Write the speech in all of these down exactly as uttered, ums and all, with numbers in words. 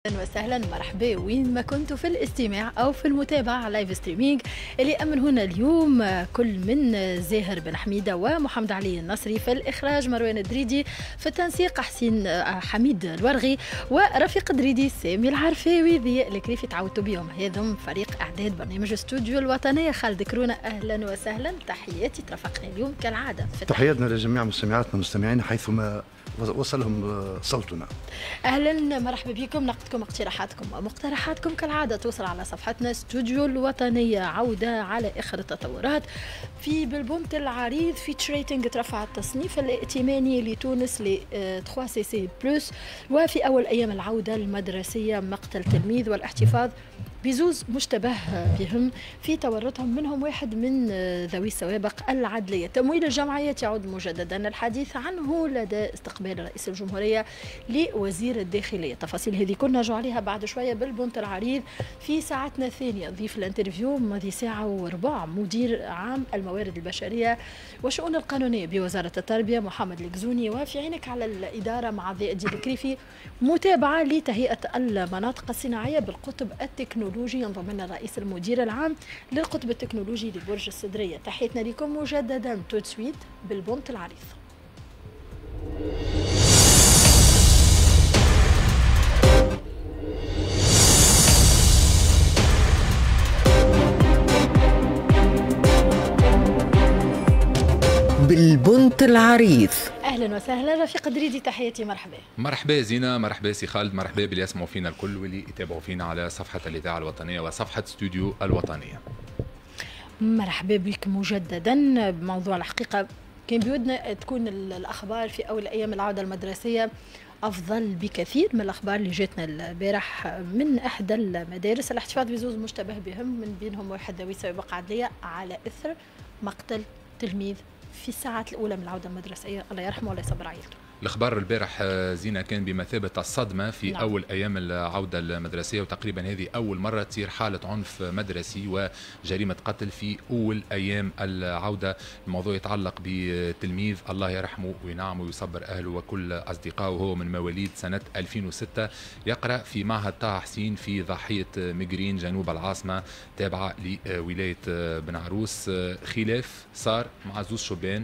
اهلا وسهلا، مرحبا وين ما كنتوا في الاستماع او في المتابعه لايف ستريمينج اللي امن هنا اليوم. كل من زاهر بن حميده ومحمد علي النصري، في الاخراج مروان الدريدي، في التنسيق حسين حميد الورغي ورفيق الدريدي سامي العرفاوي. ضياء الكريفي تعودتوا بيهم، هذم فريق اعداد برنامج استوديو الوطنيه. خالد كرونا اهلا وسهلا، تحياتي. ترافقنا اليوم كالعاده. تحياتنا لجميع مستمعاتنا ومستمعينا حيثما وصلهم صوتنا. اهلا مرحبا بكم. نقدكم اقتراحاتكم ومقترحاتكم كالعاده توصل على صفحتنا استوديو الوطنيه. عوده على اخر التطورات في بالبونت العريض فيتشريتنج، ترفع التصنيف الائتماني لتونس ل ثلاثة سي سي بلس، وفي اول ايام العوده المدرسيه مقتل تلميذ والاحتفاظ بزوز مشتبه بهم في تورطهم، منهم واحد من ذوي السوابق العدلية. تمويل الجمعيات يعود مجددا، الحديث عنه لدى استقبال رئيس الجمهورية لوزير الداخلية. تفاصيل هذه كنا نرجع عليها بعد شوية بالبنت العريض في ساعتنا الثانية. نضيف الانترفيو ماضي ساعة وربع مدير عام الموارد البشرية والشؤون القانونية بوزارة التربية محمد الكزوني. وفي عينك على الإدارة مع ضياء الدين الكريفي، متابعة لتهيئة المناطق الصناعية بالقطب التكنولوجي. ينضم لنا الرئيس المدير العام للقطب التكنولوجي لبرج السدرية. تحياتنا لكم مجددا. تو سويت بالبونت العريض. بالبنت العريض. اهلا وسهلا رفيق دريدي، تحياتي. مرحبا. مرحبا زينه، مرحبا سي خالد، مرحبا باللي يسمعوا فينا الكل واللي يتابعوا فينا على صفحه الاذاعه الوطنيه وصفحه استوديو الوطنيه. مرحبا بك مجددا. بموضوع الحقيقه كان بودنا تكون الاخبار في اول ايام العوده المدرسيه افضل بكثير من الاخبار اللي جاتنا البارح من احدى المدارس. الاحتفاظ بزوز مشتبه بهم، من بينهم واحد ذوي سوابق عدليه، على اثر مقتل تلميذ في الساعات الأولى من العودة المدرسية. الله يرحمه ولا يصبر عائلته. الأخبار البارح زينة كان بمثابة الصدمة في نعم. أول أيام العودة المدرسية، وتقريبا هذه أول مرة تصير حالة عنف مدرسي وجريمة قتل في أول أيام العودة. الموضوع يتعلق بتلميذ الله يرحمه وينعمه ويصبر أهله وكل أصدقائه، وهو من مواليد سنة ألفين وستة، يقرأ في معهد طه حسين في ضاحية مجرين جنوب العاصمة تابعة لولاية بن عروس. خلاف صار مع زوز شبان.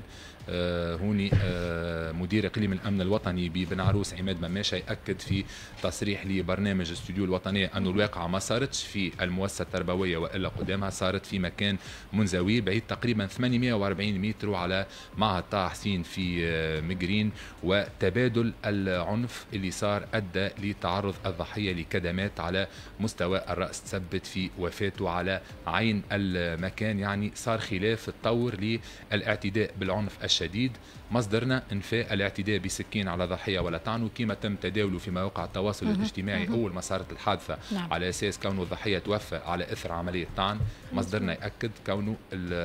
آه هوني آه مدير اقليم الامن الوطني ببن عروس عماد مماشة ياكد في تصريح لبرنامج استوديو الوطنيه انه الواقعه ما صارتش في المؤسسه التربويه والا قدامها، صارت في مكان منزوي بعيد تقريبا ثمانمئة وأربعين متر على معهد طه حسين في آه مجرين. وتبادل العنف اللي صار ادى لتعرض الضحيه لكدمات على مستوى الراس تثبت في وفاته على عين المكان. يعني صار خلاف تطور للاعتداء بالعنف الشديد. مصدرنا انفاء الاعتداء بسكين على ضحيه ولا تعنو، كما تم تداوله في مواقع التواصل الاجتماعي اول ما صارت الحادثه نعم. على اساس كونه الضحيه توفى على اثر عمليه طعن. مصدرنا ياكد كونه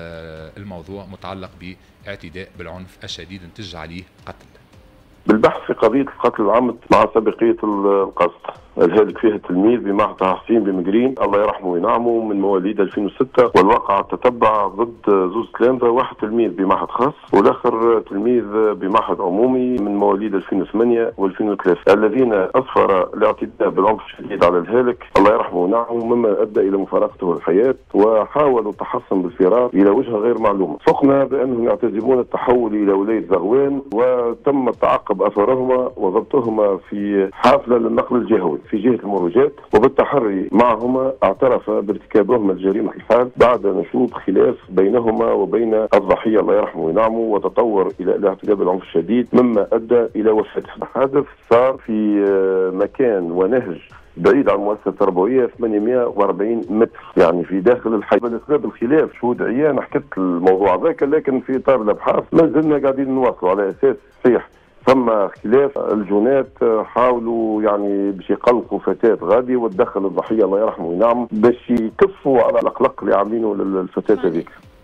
الموضوع متعلق باعتداء بالعنف الشديد انتج عليه قتل. بالبحث في قضية القتل العمد مع سابقية القصد، الهالك فيها التلميذ بمعهد طه حسين بمجرين الله يرحمه وينعمه من مواليد ألفين وستة، والواقعة تتبع ضد زوز تلامذة، واحد تلميذ بمعهد خاص والاخر تلميذ بمعهد عمومي من مواليد ألفين وثمانية وألفين وثلاثة، الذين اسفر الاعتداء بالعنف الشديد على الهالك الله يرحمه وينعمه، مما ادى الى مفارقته الحياة، وحاولوا التحصن بالفرار الى وجهة غير معلومة. فقنا بانهم يعتزمون التحول الى ولاية زغوان، وتم التعقب اثرهما وضبطهما في حافلة للنقل الجهوي في جهة المروجات، وبالتحري معهما اعترف بارتكابهما الجريمة الحال بعد نشوب خلاف بينهما وبين الضحية الله يرحمه وينعمه، وتطور إلى الاعتداء بالعنف الشديد مما أدى إلى وفاته. الحادث صار في مكان ونهج بعيد عن المؤسسة التربوية ثمانمئة وأربعين متر، يعني في داخل الحي. بالأسباب الخلاف شهود عيان حكت الموضوع ذاك، لكن في إطار الأبحاث ما زلنا قاعدين نواصلوا على أساس صحيح ثم خلاف. الجنات حاولوا يعني باش يقلقوا فتاة غادي، وتدخل الضحية الله يرحمه وينعم باش يكفوا على الأقلق اللي عاملينه للفتاة هذيك.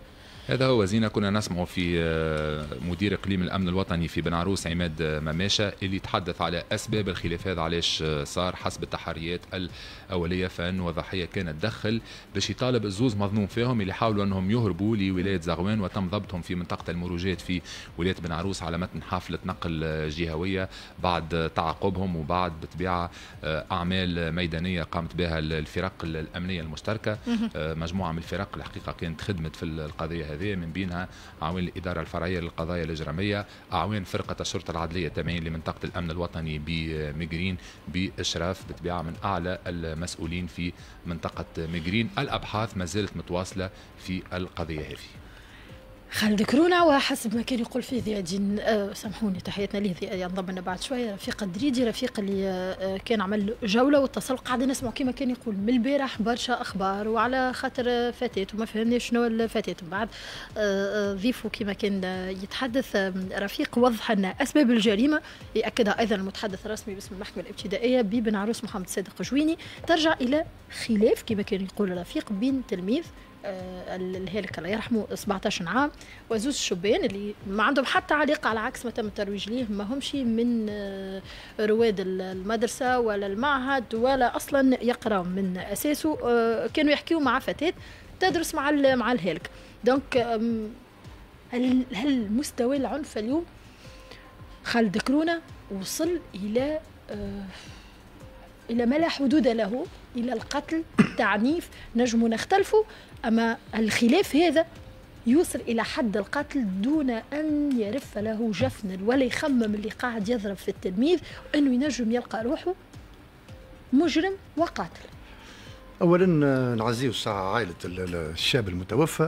هذا هو زينة. كنا نسمع في مدير اقليم الامن الوطني في بن عروس عماد مماشة اللي تحدث على اسباب الخلاف هذا علاش صار حسب التحريات الاوليه، فانه ضحيه كانت تدخل باش يطالب الزوز مظنون فيهم اللي حاولوا انهم يهربوا لولايه زغوان، وتم ضبطهم في منطقه المروجات في ولايه بن عروس على متن حافله نقل جهويه بعد تعاقبهم وبعد بطبيعه اعمال ميدانيه قامت بها الفرق الامنيه المشتركه. مجموعه من الفرق الحقيقه كانت خدمت في القضيه هذه، من بينها اعوان الاداره الفرعيه للقضايا الاجراميه، اعوان فرقه الشرطه العدليه التابعين لمنطقه الامن الوطني بمجرين باشراف بطبيعه من اعلى المسؤولين في منطقه مجرين. الابحاث ما زالت متواصله في القضيه هذه. خالد كرونا، وحسب ما كان يقول فيه ذي الدين أه سامحوني تحياتنا ليه ذي ينضم لنا بعد شويه رفيق الدريدي، رفيق اللي أه كان عمل جوله واتصل قاعدين نسمعوا كما كان يقول من البارح برشا اخبار، وعلى خاطر فاتت وما فهمناش شنو اللي فاتت. من بعد أه ضيفوا كما كان يتحدث رفيق وضح ان اسباب الجريمه ياكدها ايضا المتحدث الرسمي باسم المحكمه الابتدائيه ببن عروس محمد صادق جويني، ترجع الى خلاف كما كان يقول رفيق بين تلميذ الهالك الله يرحمه سبعطاش عام وزوج شبان اللي ما عندهم حتى علاقه، على عكس ما تم الترويج ليه، ما همش من رواد المدرسه ولا المعهد ولا اصلا يقراوا من اساسه. كانوا يحكيوا مع فتاه تدرس مع مع الهالك. دونك هل هل مستوى العنف اليوم خالد كرونا وصل الى الى ما لا حدود له، الى القتل، التعنيف؟ نجم نختلفوا، أما الخلاف هذا يوصل إلى حد القتل دون أن يرف له جفن ولا يخمم اللي قاعد يضرب في التلميذ وأنه ينجم يلقى روحه مجرم وقاتل. أولا نعزيه الساعة عائلة الشاب المتوفى،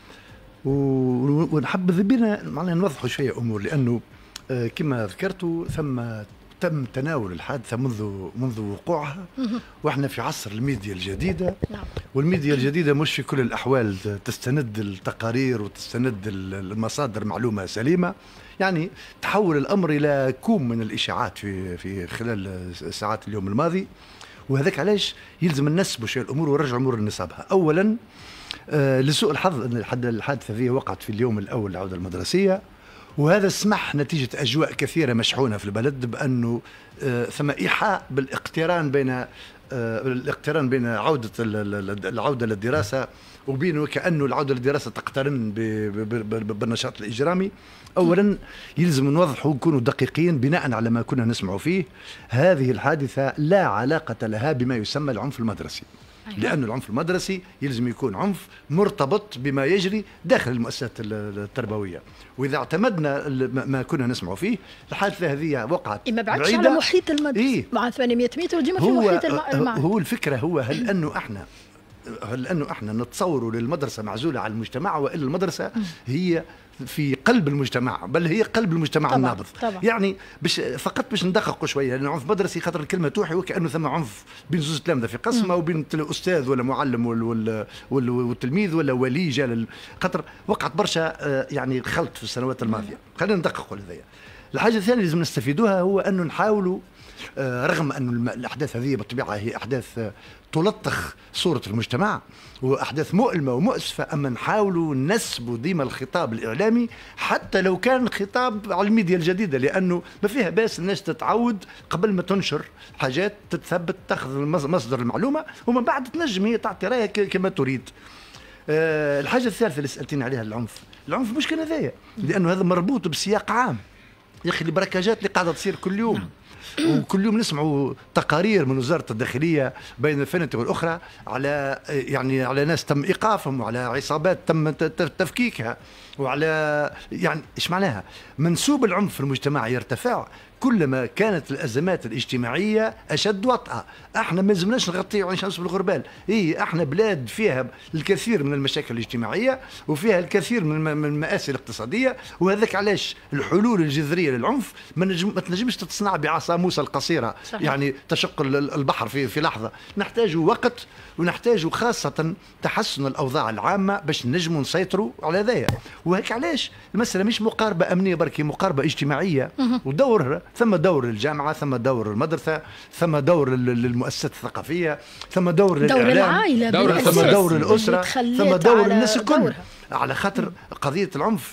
ونحب بنا معناها نوضحوا شوية أمور، لأنه كما ذكرتوا ثم تم تناول الحادثة منذ منذ وقوعها، واحنا في عصر الميديا الجديدة. نعم. والميديا الجديدة مش في كل الأحوال تستند التقارير وتستند المصادر معلومة سليمة، يعني تحول الأمر إلى كوم من الإشاعات في في خلال ساعات اليوم الماضي، وهذاك علاش يلزم ننسبوا شوية الأمور ونرجع أمور لنصابها. أولا آه لسوء الحظ أن الحادثة هذه وقعت في اليوم الأول للعودة المدرسية، وهذا سمح نتيجة أجواء كثيرة مشحونة في البلد بأنه آه ثم إيحاء بالاقتران بين آه الاقتران بين عودة العودة للدراسة وبين وكأنه العودة للدراسة تقترن بالنشاط الإجرامي. أولا يلزم نوضحوا ونكونوا دقيقين بناء على ما كنا نسمع فيه، هذه الحادثة لا علاقة لها بما يسمى العنف المدرسي، لأن العنف المدرسي يلزم يكون عنف مرتبط بما يجري داخل المؤسسات التربوية، وإذا اعتمدنا ما كنا نسمع فيه الحادثة هذه وقعت إما بعدش على محيط المدرسة. إيه؟ مع ثمانمئة متر ديما في محيط المعهد. هو الفكرة هو هل أنه إحنا هل أنه إحنا نتصوروا للمدرسة معزولة عن المجتمع، وإلا المدرسة هي في قلب المجتمع، بل هي قلب المجتمع طبعًا النابض. طبعًا. يعني بش فقط باش ندققوا شويه، لان عنف مدرسي خاطر الكلمه توحي وكانه ثم عنف بين زوج تلامذه في قسمه وبين الاستاذ ولا معلم والتلميذ ولا ولي جال، خاطر وقعت برشا يعني خلط في السنوات الماضيه. خلينا ندققوا لهذيا. الحاجه الثانيه اللي لازم نستفيدوها هو انه نحاولوا رغم أن الأحداث هذه بالطبيعة هي أحداث تلطخ صورة المجتمع وأحداث مؤلمة ومؤسفة، أما نحاولوا نسبوا ديما الخطاب الإعلامي حتى لو كان خطاب على الميديا الجديدة، لأنه ما فيها باس الناس تتعود قبل ما تنشر حاجات تتثبت تأخذ مصدر المعلومة ومن بعد تنجم هي تعطي رأيها كما تريد. أه الحاجة الثالثة اللي سألتني عليها العنف، العنف مش كان هذايا، لأنه هذا مربوط بسياق عام يا أخي، البركاجات اللي قاعدة تصير كل يوم وكل يوم نسمعوا تقارير من وزارة الداخلية بين الفينة والأخرى على يعني على ناس تم إيقافهم وعلى عصابات تم تفكيكها وعلى يعني إيش معناها منسوب العنف في المجتمع يرتفع كلما كانت الأزمات الاجتماعية أشد وطأة. احنا ما لازمناش نغطي عين شمس بالغربال، اي احنا بلاد فيها الكثير من المشاكل الاجتماعية وفيها الكثير من المآسي الاقتصادية، وهذاك علاش الحلول الجذرية للعنف ما, نجم ما تنجمش تتصنع بعصا موسى القصيرة. صحيح. يعني تشق البحر في في لحظة، نحتاج وقت ونحتاج خاصة تحسن الأوضاع العامة باش نجموا نسيطروا على ذايا. وهيك علاش المسألة مش مقاربة أمنية بركي، مقاربة اجتماعية ودورها ثم دور للجامعة، ثم دور المدرسة، ثم دور للمؤسسات الثقافية، ثم دور للإعلام، دور العائلة، دور ثم دور الأسرة، ثم دور الناس الكل. على خاطر م. قضية العنف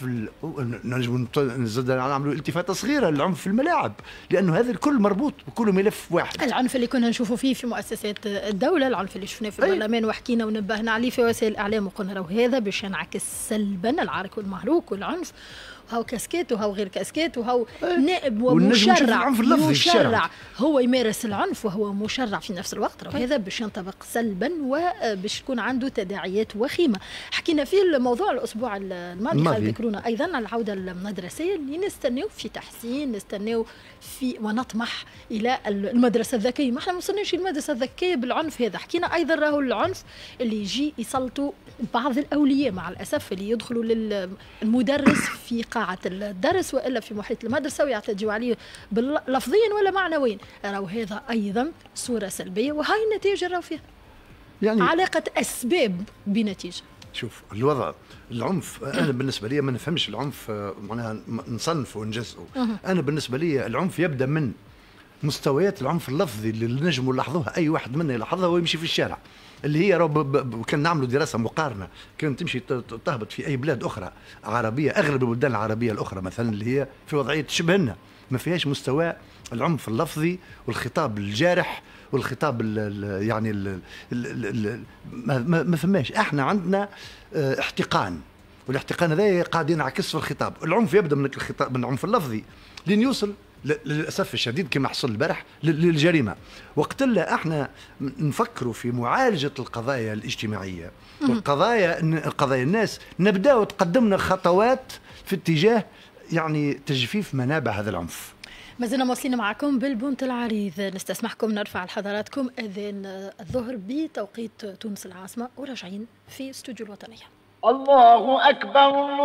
نجم نزيد نعملوا التفاتة صغيرة للعنف في الملاعب، لأنه هذا الكل مربوط وكله ملف واحد. العنف اللي كنا نشوفه فيه في مؤسسات الدولة، العنف اللي شفناه في البرلمان وحكينا ونبهنا عليه في وسائل الإعلام وقلنا راهو هذا باش ينعكس سلبا العرك والمهروك والعنف، وهو كاسكيت وهو غير كاسكيت وهو نائب ومشرع مشرع هو يمارس العنف وهو مشرع في نفس الوقت، وهذا باش ينطبق سلبا وباش تكون عنده تداعيات وخيمة. حكينا في الموضوع الأسبوع الماضي خلال ذكرونا أيضا العودة المدرسية اللي نستناو في تحسين، نستناو في ونطمح إلى المدرسة الذكية. ما احنا ما وصلناش المدرسة الذكية بالعنف هذا. حكينا أيضا راهو العنف اللي يجي يسلطوا بعض الأولياء مع الأسف اللي يدخلوا للمدرس في قاعة الدرس وإلا في محيط المدرسة ويعتدوا عليه لفظيا ولا معنويا، راهو هذا أيضا صورة سلبية وهاي النتيجة راهو فيها يعني علاقة أسباب بنتيجة. شوف الوضع العنف أنا بالنسبة لي ما نفهمش العنف معناها نصنفه ونجزئه. أنا بالنسبة لي العنف يبدأ من مستويات العنف اللفظي اللي نجموا نلاحظوها أي واحد منا يلاحظها ويمشي في الشارع، اللي هي كان نعملوا دراسة مقارنة كان تمشي تهبط في أي بلاد أخرى عربية، أغلب البلدان العربية الأخرى مثلا اللي هي في وضعية تشبهنا ما فيهاش مستوى العنف اللفظي والخطاب الجارح والخطاب ال يعني ال ال ال ما, ما فماش. احنا عندنا اه احتقان، والاحتقان هذا قاعد ينعكس في الخطاب. العنف يبدا من الخطاب من العنف اللفظي لين يوصل للاسف الشديد كما حصل البارح للجريمه. وقت لا احنا نفكروا في معالجه القضايا الاجتماعيه والقضايا قضايا الناس نبداو تقدمنا خطوات في اتجاه يعني تجفيف منابع هذا العنف. ما زلنا مواصلين معكم بالبنت العريض، نستسمحكم نرفع لحضراتكم اذان الظهر بتوقيت تونس العاصمه وراجعين في استوديو الوطنيه. الله اكبر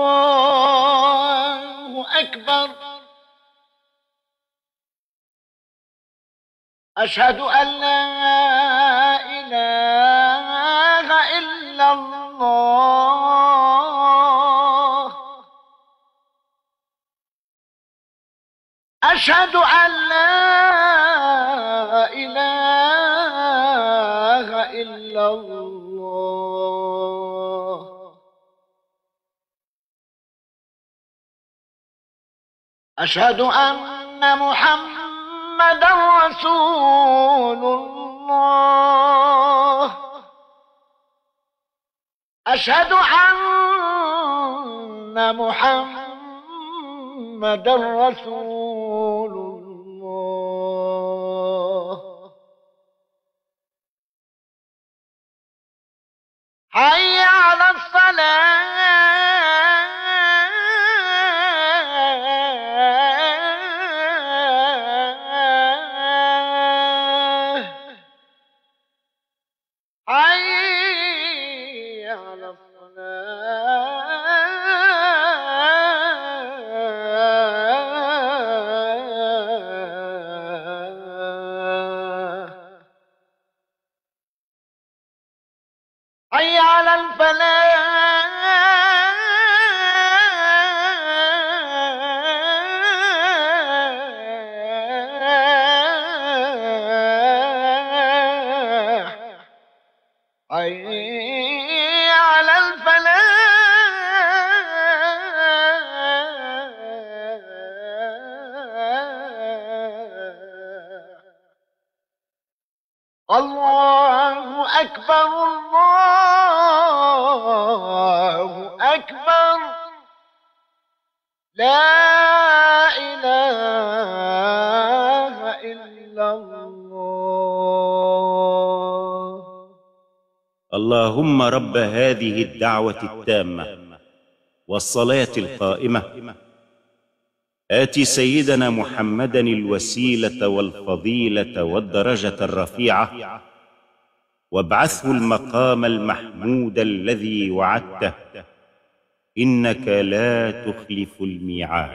الله اكبر، أشهد أن لا إله إلا الله، أشهد أن لا إله إلا الله، أشهد أن محمد محمد رسول الله، أشهد أن محمد رسول الله، حي على الصلاة، حي على الفلاح، حي على الفلاح، الله أكبر الله أكبر، لا إله إلا الله. اللهم رب هذه الدعوة التامة والصلاة القائمة، آت سيدنا محمدا الوسيلة والفضيلة والدرجة الرفيعة، وابعثه المقام المحمود الذي وعدته، إنك لا تخلف الميعاد.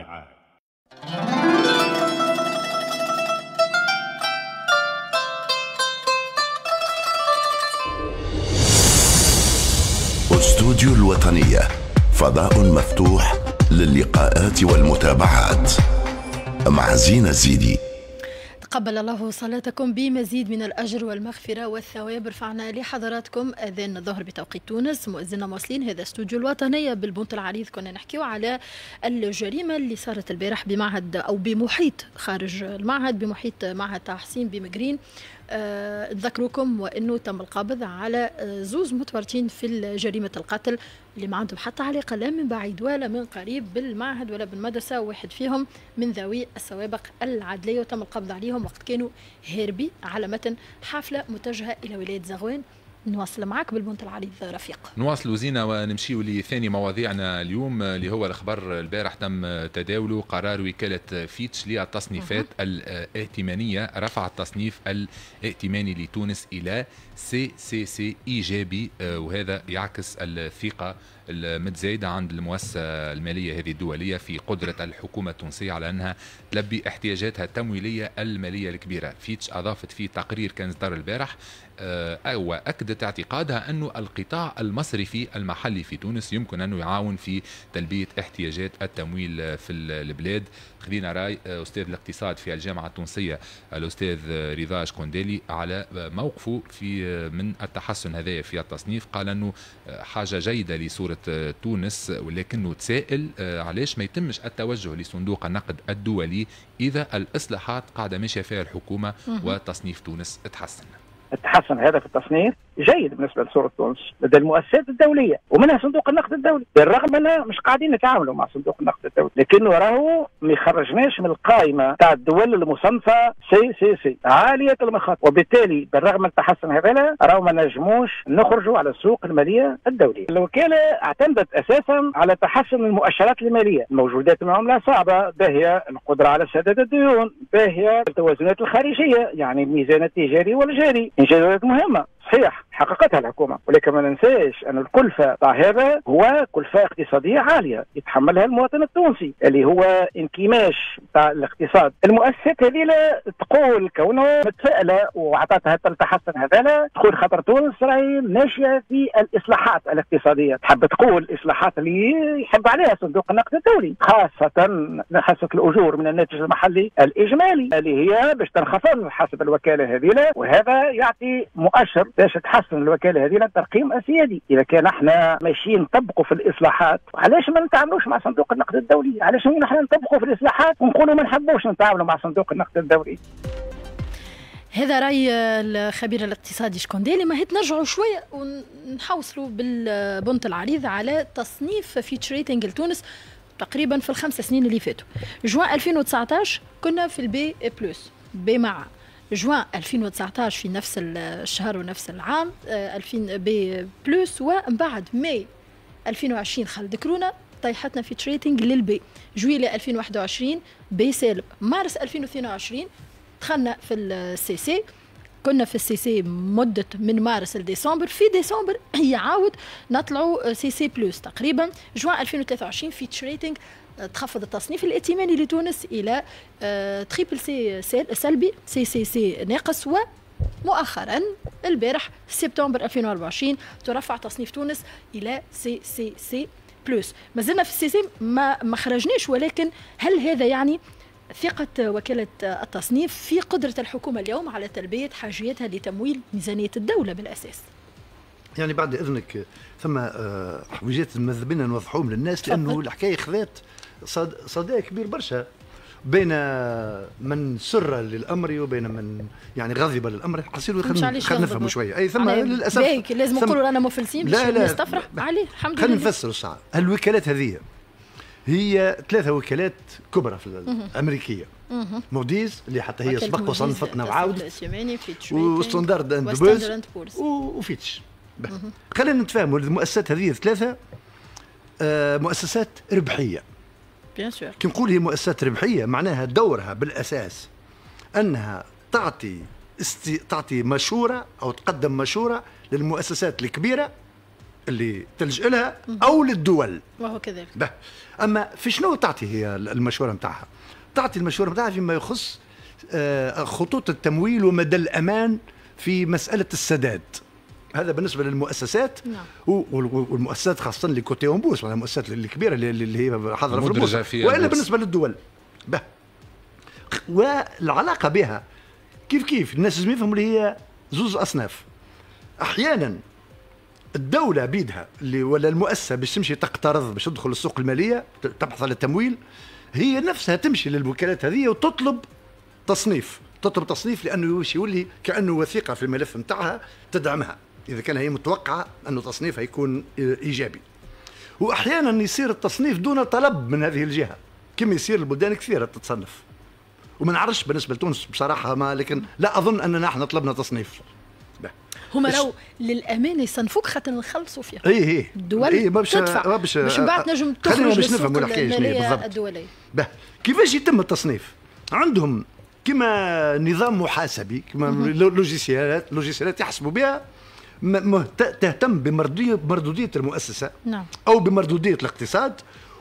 استوديو الوطنية، فضاء مفتوح للقاءات والمتابعات. مع زينة الزيدي. تقبل الله صلاتكم بمزيد من الأجر والمغفرة والثواب. رفعنا لحضراتكم أذان الظهر بتوقيت تونس. مؤذننا موصلين. هذا استوديو الوطنية بالبنت العريض. كنا نحكيو على الجريمة اللي صارت البارح بمعهد أو بمحيط خارج المعهد، بمحيط معهد تحسين بمقرين. أه تذكروكم وأنه تم القبض على زوز متورطين في جريمة القتل اللي ما عندهم حتى علاقة لا من بعيد ولا من قريب بالمعهد ولا بالمدرسة، واحد فيهم من ذوي السوابق العدلية، وتم القبض عليهم وقت كانوا هاربي على متن حفلة متجهة إلى ولاية زغوان. نواصل معك بالبنت العريض رفيق. نواصلوا زينة ونمشيوا لثاني مواضيعنا اليوم اللي هو الخبر البارح تم تداوله قرار وكالة فيتش للتصنيفات أه. الائتمانية. رفع التصنيف الائتماني لتونس إلى سي سي سي إيجابي، وهذا يعكس الثقة المتزايدة عند المؤسسة المالية هذه الدولية في قدرة الحكومة التونسية على أنها تلبي احتياجاتها التمويلية المالية الكبيرة. فيتش أضافت في تقرير كان صدر البارح وأكدت اعتقادها أن القطاع المصرفي المحلي في تونس يمكن أنه يعاون في تلبية احتياجات التمويل في البلاد. خلينا راي أستاذ الاقتصاد في الجامعة التونسية الأستاذ رضا شكوندالي على موقفه في من التحسن هذا في التصنيف. قال أنه حاجة جيدة لصورة تونس، ولكنه تسائل علاش ما يتمش التوجه لصندوق النقد الدولي إذا الإصلاحات قاعدة ماشية فيها الحكومة وتصنيف تونس تحسن. التحسن هذا في التصنيف جيد بالنسبه لصوره تونس لدى المؤسسات الدوليه ومنها صندوق النقد الدولي، بالرغم اننا مش قاعدين نتعاملوا مع صندوق النقد الدولي، لكنه راهو ما يخرجناش من القائمه تاع الدول المصنفه سي سي سي عاليه المخاطر، وبالتالي بالرغم من التحسن هذا راهو ما نجموش نخرجوا على السوق الماليه الدوليه. الوكاله اعتمدت اساسا على تحسن المؤشرات الماليه، موجودات العمله صعبه، باهيه القدره على سداد الديون، باهيه التوازنات الخارجيه يعني الميزان التجاري والجاري، انجازات مهمه صحيح حققتها الحكومه، ولكن ما ننساش ان الكلفه تاع هذا هو كلفه اقتصاديه عاليه يتحملها المواطن التونسي اللي هو انكماش تاع الاقتصاد. المؤسسات هذه لا تقول كونه متفائله وعطاتها التحسن هذا، تقول خاطر تونس راهي ماشيه في الاصلاحات الاقتصاديه، تحب تقول الاصلاحات اللي يحب عليها صندوق النقد الدولي، خاصه حصه الاجور من الناتج المحلي الاجمالي اللي هي باش تنخفض حسب الوكاله هذه، وهذا يعطي مؤشر باش تحسن الوكاله هذه الترقيم السيادي. اذا كان احنا ماشيين نطبقوا في الاصلاحات، علاش ما نتعاملوش مع صندوق النقد الدولي؟ علاش نحن نطبقوا في الاصلاحات ونقولوا ما نحبوش نتعاملوا مع صندوق النقد الدولي؟ هذا راي الخبير الاقتصادي شكوندالي. ما هيت نرجعوا شويه ونحوصلوا بالبنت العريض على تصنيف فيتش ريتنج لتونس تقريبا في الخمس سنين اللي فاتوا. جوان ألفين وتسعطاش كنا في البي بلس بي مع جوان ألفين وتسعطاش في نفس الشهر ونفس العام ألفين بي بلس، ومن بعد ماي ألفين وعشرين خلد كورونا طيحتنا في تريتنج للبي. جويلية ألفين وواحد وعشرين بي سالب. مارس ألفين واثنين وعشرين دخلنا في السي سي، كنا في السي سي مدة من مارس لديسمبر. في ديسمبر يعاود نطلعوا سي سي بلس تقريبا. جوان ألفين وثلاثة وعشرين في تريتنج تخفض التصنيف الائتماني لتونس إلى تريبل سي سلبي، سي سي سي ناقص. ومؤخرا البارح سبتمبر ألفين وأربعة وعشرين ترفع تصنيف تونس إلى سي سي سي بلس. ما زلنا في السي سي ما ما خرجناش، ولكن هل هذا يعني ثقة وكالة التصنيف في قدرة الحكومة اليوم على تلبية حاجيتها لتمويل ميزانية الدولة بالأساس؟ يعني بعد إذنك ثم حويجات ماذا بينا نوضحوهم للناس، لأنه الحكاية خذات صدى كبير برشا بين من سر للامر وبين من يعني غضب للامر. حسيلوا خلينا نفهموا شويه. اي ثم للاسف بيك لازم نقولوا انا مفلسين باش نستفرح عليه. الحمد لله. خلينا نفسروا الساعه. الوكالات هذه هي ثلاثه وكالات كبرى في الامريكيه. موديز اللي حتى هي سبق وصنفتنا وعاود، وستاندرد اند بورز وفيتش. خلينا نتفاهموا المؤسسات هذه الثلاثه مؤسسات ربحيه. كي نقول هي مؤسسات ربحيه معناها دورها بالاساس انها تعطي استي... تعطي مشوره او تقدم مشوره للمؤسسات الكبيره اللي تلجئ لها او للدول، وهو كذلك. ده. اما في شنو تعطي هي المشوره نتاعها؟ تعطي المشوره نتاعها فيما يخص خطوط التمويل ومدى الامان في مساله السداد. هذا بالنسبه للمؤسسات. نعم. والمؤسسات خاصه اللي كوتي اون بورس، المؤسسات الكبيره اللي هي حاضره في البورصه. والا بالنسبه للدول. به والعلاقه بها كيف كيف الناس لازم يفهموا اللي هي زوز اصناف. احيانا الدوله بيدها اللي ولا المؤسسه باش تمشي تقترض باش تدخل السوق الماليه تبحث على التمويل، هي نفسها تمشي للوكالات هذه وتطلب تصنيف، تطلب تصنيف لانه يولي كانه وثيقه في الملف نتاعها تدعمها اذا كان هي متوقعه انه تصنيفها يكون ايجابي. واحيانا يصير التصنيف دون طلب من هذه الجهه كما يصير البلدان كثيره تتصنف. وما نعرفش بالنسبه لتونس بصراحه، ما لكن لا اظن اننا احنا طلبنا تصنيف. هما راهو للامانه يصنفوك خاطر نخلصوا فيها. اي اي الدول إيه تدفع باش من بعد نجم تخرج باش نفهموا الحكايه الماليه الدوليه. به كيفاش يتم التصنيف؟ عندهم كما نظام محاسبي، كما لوجيسيالات لوجيسيالات يحسبوا بها تهتم بمردوديه المؤسسه، نعم، او بمردوديه الاقتصاد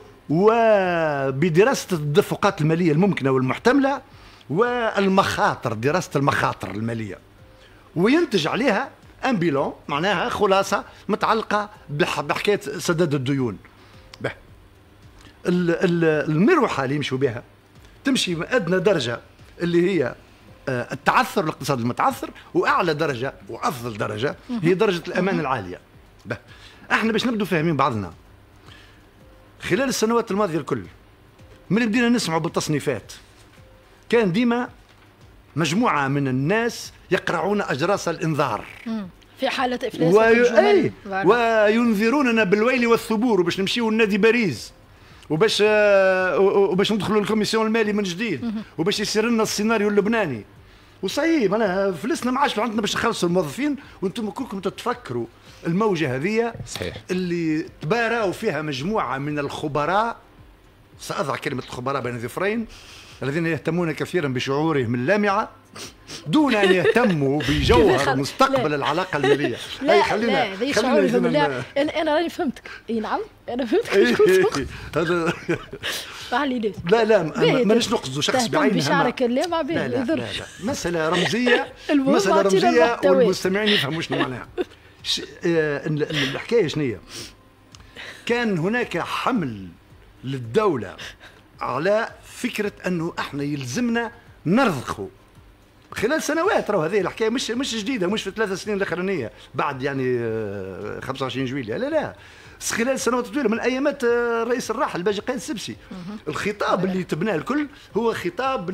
وبدراسه التدفقات الماليه الممكنه والمحتمله والمخاطر، دراسه المخاطر الماليه، وينتج عليها ان بيلون، معناها خلاصه متعلقه بحكايه سداد الديون. به المروحه اللي يمشوا بها تمشي من ادنى درجه اللي هي التعثر، الاقتصاد المتعثر، واعلى درجه وافضل درجه هي درجه الامان العاليه. به احنا باش نبدو فاهمين بعضنا، خلال السنوات الماضيه الكل من بدينا نسمعوا بالتصنيفات كان ديما مجموعه من الناس يقرعون اجراس الانذار في حاله افلاس و... أي... وينذروننا بالويل والثبور باش نمشيو لنادي باريس، وباش وباش ندخلوا الكوميسيون المالي من جديد، وباش يصير لنا السيناريو اللبناني. وصحيح معناها فلسنا ما عادش عندنا باش نخلصوا الموظفين، وانتم كلكم تتفكروا الموجه هذه صحيح اللي تباراوا فيها مجموعه من الخبراء، ساضع كلمه الخبراء بين ظفرين، الذين يهتمون كثيرا بشعورهم اللامعه دون ان يهتموا بجوهر مستقبل العلاقه الماليه. لا خلينا لا شعورهم بالله. انا راني فهمتك. اي نعم انا فهمتك. هذا علي لا لا مانيش نقصدوا شخص بعينه بشعرك اللامع به لا, لا, لا, لا مساله رمزيه مساله رمزيه والمستمعين يفهموا شنو معناها. الحكايه شنو هي؟ كان هناك حمل للدوله على فكره انه احنا يلزمنا نرضخوا خلال سنوات. راهو هذه الحكايه مش مش جديده، مش في الثلاث سنين الاخرانيه بعد يعني خمسة وعشرين جويلية، لا لا خلال سنوات طويله من ايامات الرئيس الراحل باجي قايد السبسي. الخطاب اللي تبناه الكل هو خطاب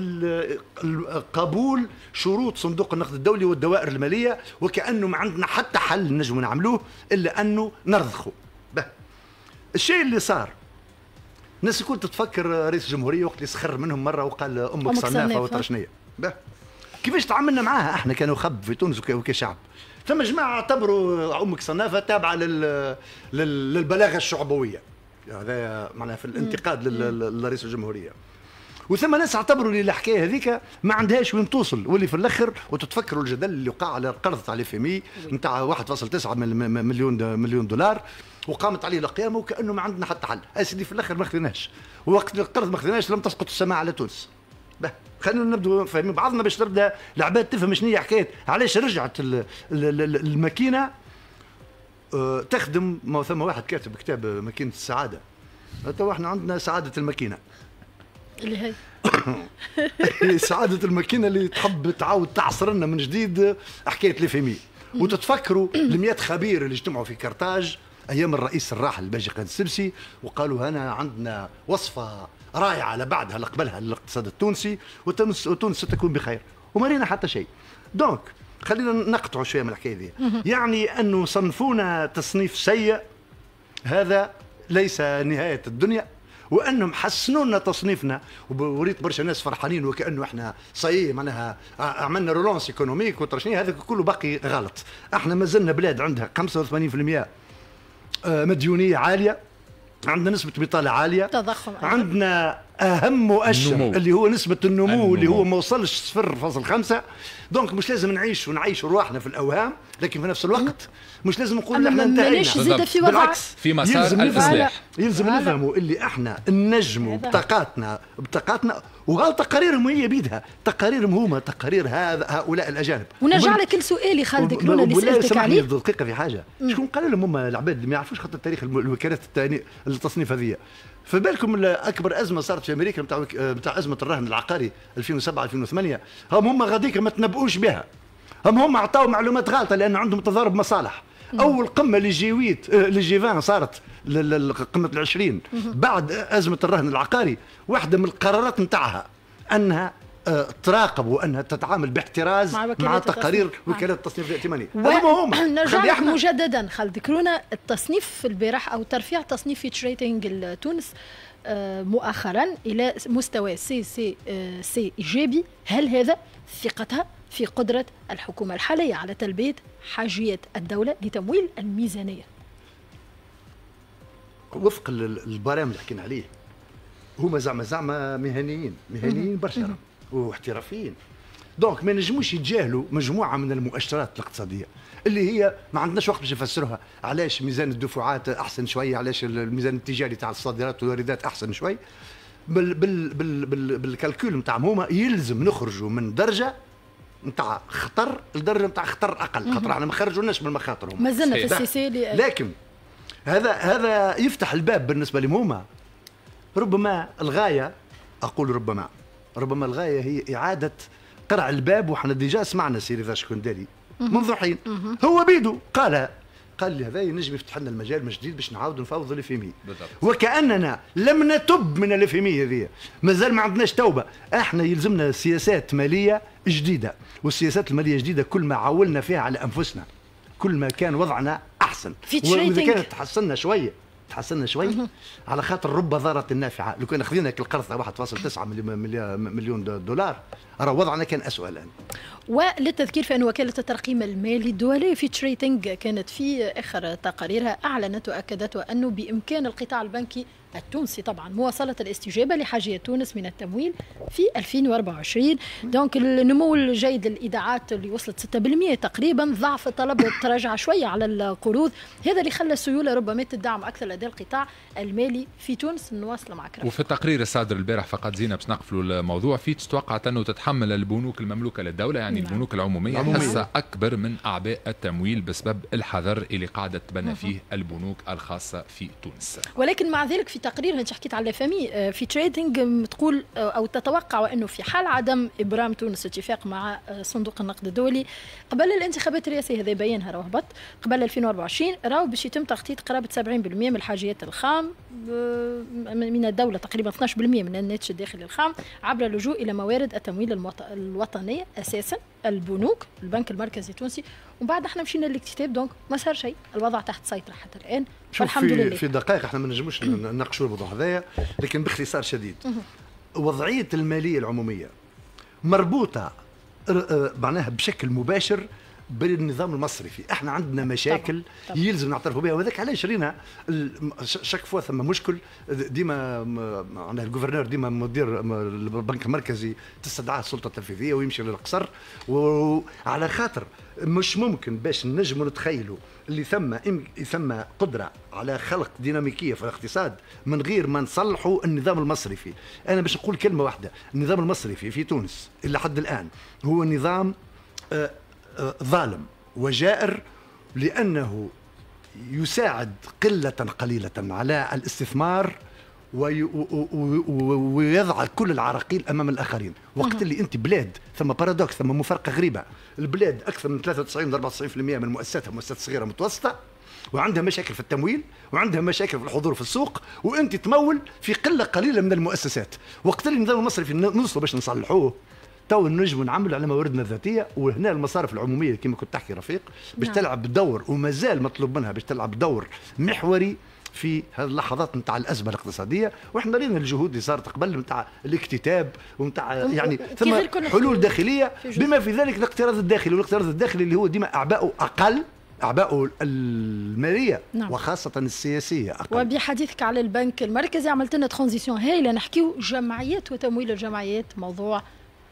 قبول شروط صندوق النقد الدولي والدوائر الماليه، وكانه ما عندنا حتى حل نجم نعملوه الا انه نرضخوا. الشيء اللي صار الناس الكل تتفكر رئيس الجمهوريه وقت اللي سخر منهم مره وقال امك صنافه وترشنيه. كيفاش تعاملنا معاها احنا كنخب في تونس وكشعب؟ ثم جماعه اعتبروا امك صنافه تابعه لل... لل... للبلاغه الشعبويه، هذا معناها في الانتقاد لل... لرئيس الجمهوريه. وثم ناس اعتبروا اللي الحكايه هذيك ما عندهاش وين توصل، واللي في الاخر وتتفكروا الجدل اللي وقع على القرض تاع الفمي نتاع واحد فاصلة تسعة مليون مليون دولار، وقامت عليه القيامه وكانه ما عندنا حتى حل. اسيدي في الاخر ما خذيناش، ووقت القرض ما خذيناش لم تسقط السماء على تونس. خلينا نبدو فاهمين بعضنا باش تبدا العباد تفهم شنو هي حكايه علاش رجعت الماكينه تخدم. ما ثم واحد كاتب كتاب ماكينه السعاده، تو احنا عندنا سعاده الماكينه اللي هي سعاده الماكينه اللي تحب تعاود تعصر لنا من جديد حكايه ليفيمي. وتتفكروا المئات خبير اللي اجتمعوا في كرتاج ايام الرئيس الراحل باجي قايد السبسي وقالوا هنا عندنا وصفه رائعه لبعدها لقبلها للاقتصاد التونسي وتونس وتونس ستكون بخير، وما رينا حتى شيء. دونك خلينا نقطعوا شويه من الحكايه دي. يعني انه صنفونا تصنيف سيء هذا ليس نهايه الدنيا، وانهم حسنوا لنا تصنيفنا، وريت برشا ناس فرحانين وكانه احنا صحيح معناها عملنا رولونس ايكونوميك وترشنيه، هذا كله باقي غلط. احنا ما زلنا بلاد عندها خمسة وثمانين بالمئة مديونيه عاليه، عندنا نسبة بطالة عالية، تضخم، عندنا أهم مؤشر النمو. اللي هو نسبة النمو, النمو اللي هو ما وصلش صفر فاصل خمسة. دونك مش لازم نعيش ونعيش رواحنا في الأوهام، لكن في نفس الوقت مش لازم نقول احنا انتهينا. بالعكس في مسار الإصلاح. يلزم نفهموا اللي احنا ننجموا بطاقاتنا بطاقاتنا وغال تقاريرهم هي بيدها، تقاريرهم هما تقارير هذا هؤلاء الأجانب. ونرجع لك لسؤالي خالد كلونا اللي سألتك عليه. دقيقة في حاجة، شكون قال لهم هما العباد اللي ما يعرفوش خاطر تاريخ الوكالات التصنيف هذه؟ فبالكم اكبر ازمه صارت في امريكا نتاع نتاع ازمه الرهن العقاري ألفين وسبعة ألفين وثمانية، هم هم غاديك ما تنبؤوش بها، هم هم عطاوا معلومات غلطه لان عندهم تضارب مصالح. اول قمه للجيويت للجيفان صارت قمه العشرين بعد ازمه الرهن العقاري، واحده من القرارات نتاعها انها تراقب وانها تتعامل باحتراز مع, مع تقارير وكاله التصنيف الائتماني. نرجع لك مجددا خل ذكرونا التصنيف البارح او ترفيع تصنيف فيتش ريتنج تونس مؤخرا الى مستوى سي سي سي ايجابي، هل هذا ثقتها في قدره الحكومه الحاليه على تلبيه حاجيات الدوله لتمويل الميزانيه؟ وفق البرامج اللي حكينا عليه هما زعما زعما مهنيين مهنيين برشا واحترافيين، دونك ما نجموش يتجاهلوا مجموعه من المؤشرات الاقتصاديه اللي هي ما عندناش وقت باش نفسرها. علاش ميزان الدفعات احسن شويه، علاش الميزان التجاري تاع الصادرات والواردات احسن شوي. بال بال بال بال بالكالكول نتاعهم هما يلزم نخرجوا من درجه نتاع خطر لدرجه نتاع خطر اقل، خاطر احنا ما خرجوناش من المخاطر هما مازلنا في السيسي. لكن هذا هذا يفتح الباب بالنسبه لهم هما. ربما الغايه، اقول ربما ربما الغايه هي اعاده قرع الباب، وحنا ديجا سمعنا سيري ذا شكونداري منذ حين هو بيدو قال قال لي هذا ينجم يفتح لنا المجال من جديد باش نعاودوا نفاوضوا الافيمي، وكاننا لم نتب من الافيمي هذه، مازال ما عندناش توبه. احنا يلزمنا سياسات ماليه جديده، والسياسات الماليه الجديده كل ما عولنا فيها على انفسنا كل ما كان وضعنا احسن، واذا كانت تحسنا شويه تحسنا شوي على خاطر رب ضارة نافعة. لو كان خذينا القرض واحد فاصلة تسعة مليون دولار راه وضعنا كان أسوأ الآن. وللتذكير فإن وكالة الترقيم المالي الدولي فيتش ريتنج كانت في آخر تقاريرها أعلنت وأكدت أنه بإمكان القطاع البنكي التونسي طبعا مواصلة الاستجابة لحاجيات تونس من التمويل في ألفين وأربعة وعشرين. دونك النمو الجيد للإيداعات اللي وصلت ستة بالمئة تقريبا، ضعف الطلب تراجع شوية على القروض، هذا اللي خلى السيولة ربما تدعم أكثر لدى القطاع المالي في تونس. نواصل معك رفع. وفي التقرير الصادر البارح فقط زينة باش نقفلوا الموضوع، فيتش توقعت أنه تتحمل البنوك المملوكة للدولة يعني نعم. البنوك العمومية حصة أكبر من أعباء التمويل بسبب الحذر اللي قاعدة تبنى فيه البنوك الخاصة في تونس. ولكن مع ذلك في تقرير انت حكيت على فامي في تريدينج تقول او تتوقع انه في حال عدم ابرام تونس اتفاق مع صندوق النقد الدولي قبل الانتخابات الرئاسيه، هذا بيانها راه هبط قبل ألفين وأربعة وعشرين، راهو باش يتم تخطيط قرابه سبعين بالمئة من الحاجيات الخام من الدوله، تقريبا اثناش بالمئة من الناتج الداخلي الخام عبر اللجوء الى موارد التمويل الوطنيه، اساسا البنوك، البنك المركزي التونسي. ومن بعد احنا مشينا للاكتتاب، دونك ما صار شيء، الوضع تحت سيطره حتى الان والحمد في لله. في دقائق احنا ما نجموش نناقشوا الموضوع هذايا، لكن باختصار شديد وضعيه الماليه العموميه مربوطه معناها بشكل مباشر بالنظام المصرفي. احنا عندنا مشاكل طبعا. طبعا. يلزم نعترفوا بها، وذاك علاش رينا شك فوا ثم مشكل ديما معناها الجوفرنور ديما مدير البنك المركزي تستدعاه السلطه التنفيذيه ويمشي للقصر، وعلى خاطر مش ممكن باش نجموا نتخيلوا اللي ثم ثم قدره على خلق ديناميكيه في الاقتصاد من غير ما نصلحوا النظام المصرفي. انا باش نقول كلمه واحده، النظام المصرفي في تونس الى حد الان هو نظام آه ظالم وجائر، لأنه يساعد قلة قليلة على الاستثمار ويضع كل العراقيل أمام الآخرين. وقت اللي أنت بلاد ثم بارادوكس ثم مفارقة غريبة، البلاد أكثر من ثلاثة وتسعين إلى أربعة وتسعين بالمئة من مؤسساتها مؤسسات صغيرة متوسطة، وعندها مشاكل في التمويل وعندها مشاكل في الحضور في السوق، وأنت تمول في قلة قليلة من المؤسسات. وقت اللي النظام المصرفي نوصلوا باش نصلحوه تو نجم نعمل على مواردنا الذاتيه، وهنا المصارف العموميه كما كنت تحكي رفيق باش نعم. تلعب دور، ومازال مطلوب منها باش تلعب دور محوري في هذه اللحظات نتاع الازمه الاقتصاديه. واحنا رينا الجهود اللي صارت قبل نتاع الاكتتاب ونتاع يعني ثم حلول داخليه بما في ذلك الاقتراض الداخلي، والاقتراض الداخلي اللي هو ديما اعباؤه اقل، أعباء المالية نعم. وخاصة السياسية أقل. وبحديثك على البنك المركزي عملت لنا ترانزيسيون هايلة، نحكيو جمعيات وتمويل الجمعيات، موضوع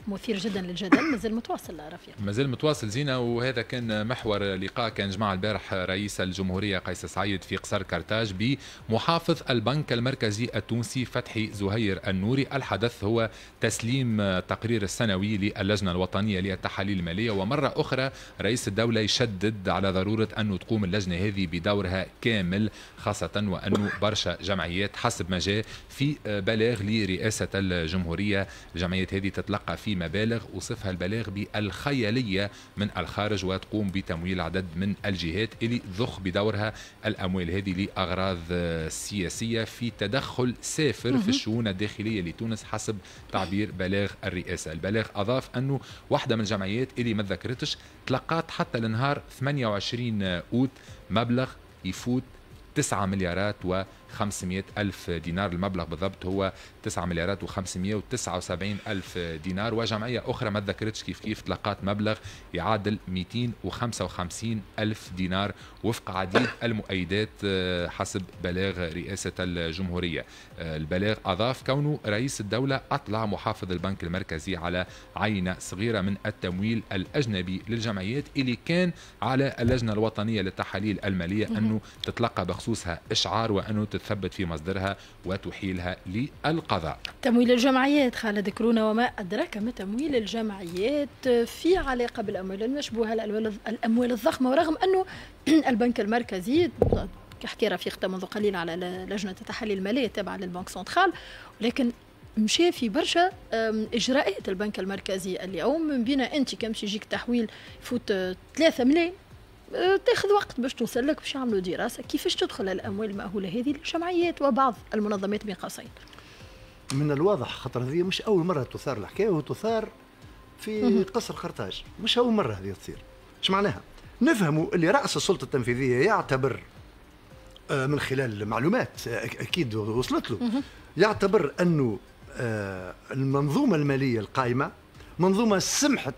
مثير جدا للجدل مازال متواصل رفيق. مازال متواصل زينة، وهذا كان محور لقاء كان جمع البارح رئيس الجمهورية قيس سعيد في قصر كرتاج بمحافظ البنك المركزي التونسي فتحي زهير النوري. الحدث هو تسليم تقرير السنوي للجنة الوطنية للتحاليل المالية، ومرة أخرى رئيس الدولة يشدد على ضرورة أن تقوم اللجنة هذه بدورها كامل، خاصة وأنه برشا جمعيات حسب ما جاء في بلاغ لرئاسة الجمهورية الجمعيات هذه تتلقى في مبالغ وصفها البلاغ بالخيالية من الخارج، وتقوم بتمويل عدد من الجهات اللي ضخ بدورها الأموال هذه لأغراض سياسية في تدخل سافر في الشؤون الداخلية لتونس حسب تعبير بلاغ الرئاسة. البلاغ أضاف أنه واحدة من الجمعيات اللي ما ذكرتش تلقات حتى النهار ثمانية وعشرين أوت مبلغ يفوت تسعة مليارات وخمسمائة ألف دينار، المبلغ بالضبط هو تسعة مليارات وخمسمائة وتسعة وسبعين ألف دينار. وجمعية أخرى ما تذكرتش كيف كيف تلقات مبلغ يعادل مئتين وخمسة وخمسين ألف دينار وفق عديد المؤيدات حسب بلاغ رئاسة الجمهورية. البلاغ أضاف كونه رئيس الدولة أطلع محافظ البنك المركزي على عينة صغيرة من التمويل الأجنبي للجمعيات اللي كان على اللجنة الوطنية للتحاليل المالية أنه تتلقى بخصوصها إشعار وأنه تثبت في مصدرها وتحيلها للقضاء. تمويل الجمعيات خالد كرونا، وما أدراك ما تمويل الجمعيات في علاقة بالأموال المشبوهة الأموال الضخمة، ورغم أنه البنك المركزي كحكي رفيق منذ قليل على لجنة التحاليل المالية التابعة للبنك سنترال، ولكن مشى في برشا إجراءات البنك المركزي اليوم، من بين أنت كمشي يجيك تحويل يفوت ثلاثة ملايين تاخذ وقت باش توصل لك، باش يعملوا دراسة كيفاش تدخل الأموال المأهولة هذه للجمعيات وبعض المنظمات بين قوسين. من الواضح خاطر هذه مش أول مرة تثار الحكاية، وتثار في قصر قرطاج، مش أول مرة هذه تصير. ايش معناها؟ نفهموا اللي رأس السلطة التنفيذية يعتبر من خلال معلومات أكيد وصلت له، يعتبر أنه المنظومة المالية القائمة منظومة سمحت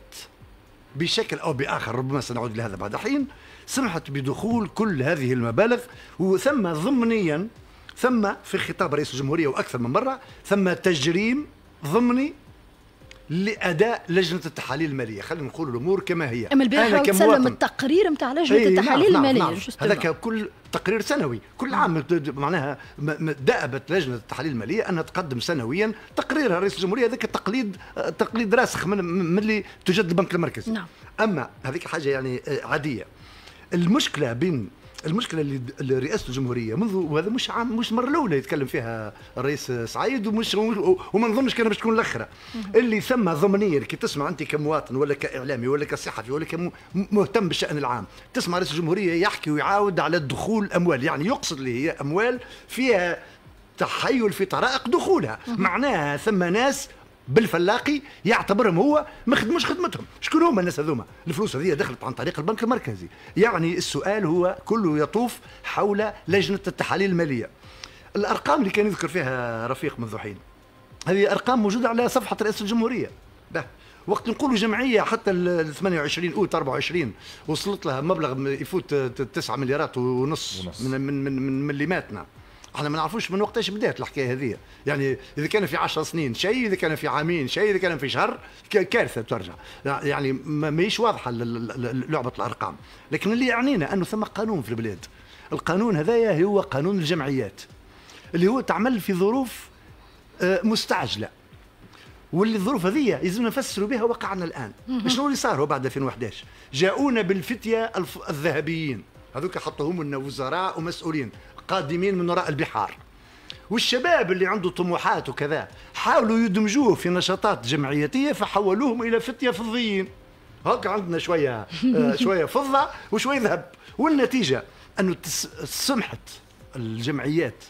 بشكل أو بآخر، ربما سنعود لهذا بعد حين، سمحت بدخول كل هذه المبالغ، وثم ضمنيا ثم في خطاب رئيس الجمهورية وأكثر من مرة ثم تجريم ضمني لأداء لجنة التحاليل المالية. خلينا نقول الأمور كما هي. أما البارح تسلم التقرير متاع لجنة ايه التحاليل نعم المالية. نعم نعم. هذا كل تقرير سنوي كل عام، معناها دأبت لجنة التحاليل المالية أنها تقدم سنويا تقريرها رئيس الجمهورية. هذاك التقليد تقليد راسخ من, من اللي توجد البنك المركزي. نعم. أما هذيك حاجة يعني عادية. المشكلة بين المشكله اللي رئاسه الجمهوريه منذ، وهذا مش عام مش مره الاولى يتكلم فيها الرئيس سعيد، ومش وما نظنش كان باش تكون الاخره، اللي ثم ضمنيا كي تسمع انت كمواطن ولا كاعلامي ولا كصحفي ولا كمهتم بالشان العام، تسمع رئيس الجمهوريه يحكي ويعاود على دخول اموال، يعني يقصد اللي هي اموال فيها تحيل في طرائق دخولها، معناها ثم ناس بالفلاقي يعتبرهم هو ما خدموش خدمتهم. شكون هما الناس هذوما؟ الفلوس هذه دخلت عن طريق البنك المركزي. يعني السؤال هو كله يطوف حول لجنة التحاليل المالية. الأرقام اللي كان يذكر فيها رفيق منذ حين هذه أرقام موجودة على صفحة رئيس الجمهورية. ده وقت نقولوا جمعية حتى ال ثمانية وعشرين أوت أربعة وعشرين وصلت لها مبلغ يفوت تسعة مليارات ونص, ونص. من من من, من مليماتنا. احنا ما نعرفوش من وقتاش بدات الحكايه هذه، يعني اذا كان في عشر سنين شيء، اذا كان في عامين شيء، اذا كان في شهر كارثه ترجع، يعني ماهيش واضحه لعبه الارقام. لكن اللي يعنينا انه ثم قانون في البلاد، القانون هذايا هو قانون الجمعيات اللي هو تعمل في ظروف مستعجله، واللي الظروف هذه يلزمنا نفسروا بها واقعنا الان. شنو اللي صار بعد ألفين وأحد عشر؟ جاؤونا بالفتيه الذهبيين هذوك حطوهم لنا وزراء ومسؤولين قادمين من وراء البحار، والشباب اللي عنده طموحات وكذا حاولوا يدمجوه في نشاطات جمعياتيه فحولوهم الى فتيه فضيين. هكا عندنا شويه شويه فضه وشويه ذهب، والنتيجه انه سمحت الجمعيات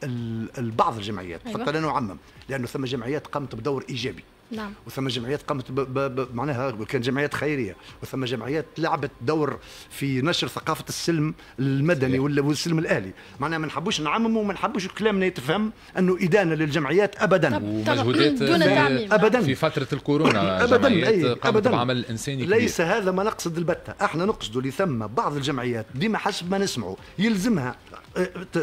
بعض الجمعيات حتى لا نعمم، لانه ثم جمعيات قامت بدور ايجابي. نعم. وثم جمعيات قامت ب... ب... ب... معناها كان جمعيات خيريه، وثم جمعيات لعبت دور في نشر ثقافه السلم المدني والسلم الاهلي. معناها ما نحبوش نعمموا وما نحبوش كلامنا يتفهم انه ادانه للجمعيات ابدا. ومجهودات دون تعميم ابدا في فتره الكورونا ابدا جمعيات قامت بعمل انساني كبير. ليس هذا ما نقصد البتة، احنا نقصد اللي ثم بعض الجمعيات ديما حسب ما نسمعوا يلزمها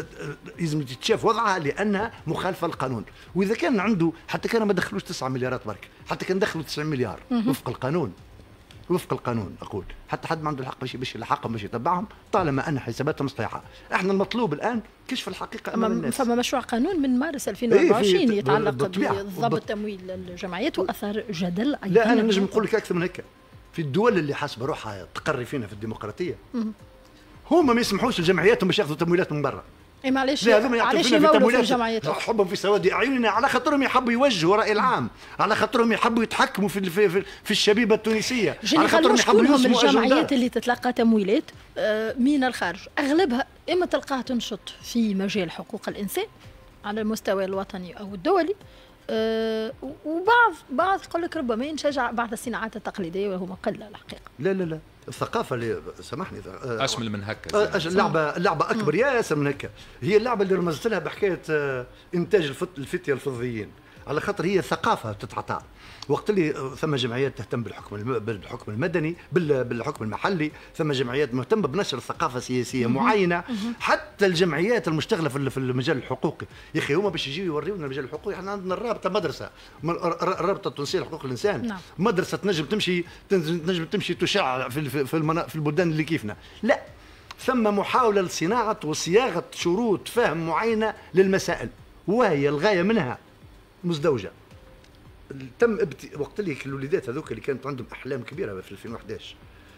يلزم تتشاف وضعها لانها مخالفه للقانون، واذا كان عنده حتى كان ما دخلوش تسعة مليارات برك برك، حتى كان دخلوا تسعين مليار وفق القانون، وفق القانون اقول، حتى حد ما عنده الحق باش باش يلحقهم باش يتبعهم طالما ان حساباتهم صحيحه. احنا المطلوب الان كشف الحقيقه امام الناس. فما مشروع قانون من مارس ألفين وأربعة وعشرين إيه يتعلق بضبط تمويل الجمعيات واثار جدل. لا انا نجم نقول لك اكثر من هيك، في الدول اللي حاسبه روحها تقري فينا في الديمقراطيه هما ما يسمحوش لجمعياتهم باش ياخذوا تمويلات من برا. اي معليش علاش يمولوا في الجمعيات؟ حبهم في سواد اعيننا، على خاطرهم يحبوا يوجهوا الراي العام، على خاطرهم يحبوا يتحكموا في في, في, في الشبيبه التونسيه، على خاطرهم يحبوا يسموا الجمعيات اللي تتلقى تمويلات من الخارج اغلبها اما تلقاها تنشط في مجال حقوق الانسان على المستوى الوطني او الدولي، أه وبعض بعض يقول لك ربما ينشجع بعض الصناعات التقليديه وهو قله الحقيقه. لا لا لا الثقافه اللي سامحني اشمل من هكا، اللعبه اللعبه اكبر ياسر من هكا. هي اللعبه اللي رمزت لها بحكايه انتاج الفتيه الفضيين، على خاطر هي ثقافه تتعطى. وقت اللي ثم جمعيات تهتم بالحكم بالحكم المدني بالحكم المحلي، ثم جمعيات مهتمه بنشر ثقافه سياسيه معينه، حتى الجمعيات المشتغله في المجال الحقوقي يا اخي هما باش يجيو يوريونا المجال الحقوقي. احنا عندنا الرابطه مدرسه، الرابطه التونسيه لحقوق الانسان، نعم. مدرسه تنجم تمشي تنجم تمشي تشع في في في البلدان اللي كيفنا. لا، ثم محاوله لصناعه وصياغه شروط فهم معينه للمسائل، وهي الغايه منها مزدوجه. تم ابت... وقت اللي الوليدات هذوك اللي كانت عندهم احلام كبيره في ألفين وأحد عشر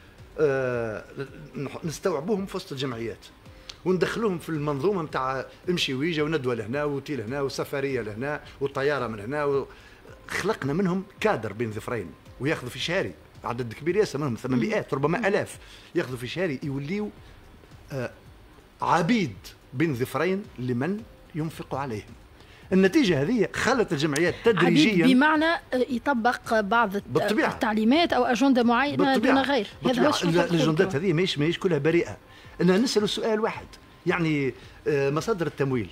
آه... نستوعبوهم في وسط الجمعيات وندخلوهم في المنظومه نتاع امشي ويجا وندوه لهنا وتي لهنا وسفريه لهنا وطياره من هنا و... خلقنا منهم كادر بين ظفرين وياخذوا في شهري عدد كبير ياسر منهم ثمانمئات ربما الاف ياخذوا في شهري يوليوا آه... عبيد بين ظفرين لمن ينفق عليهم. النتيجة هذه خلت الجمعيات تدريجيا بمعنى يطبق بعض بالطبيعة. التعليمات أو أجندة معينة دون غير. هذا الأجندات هذه ماهيش ماهيش كلها بريئة. أنا نسأل سؤال واحد، يعني مصادر التمويل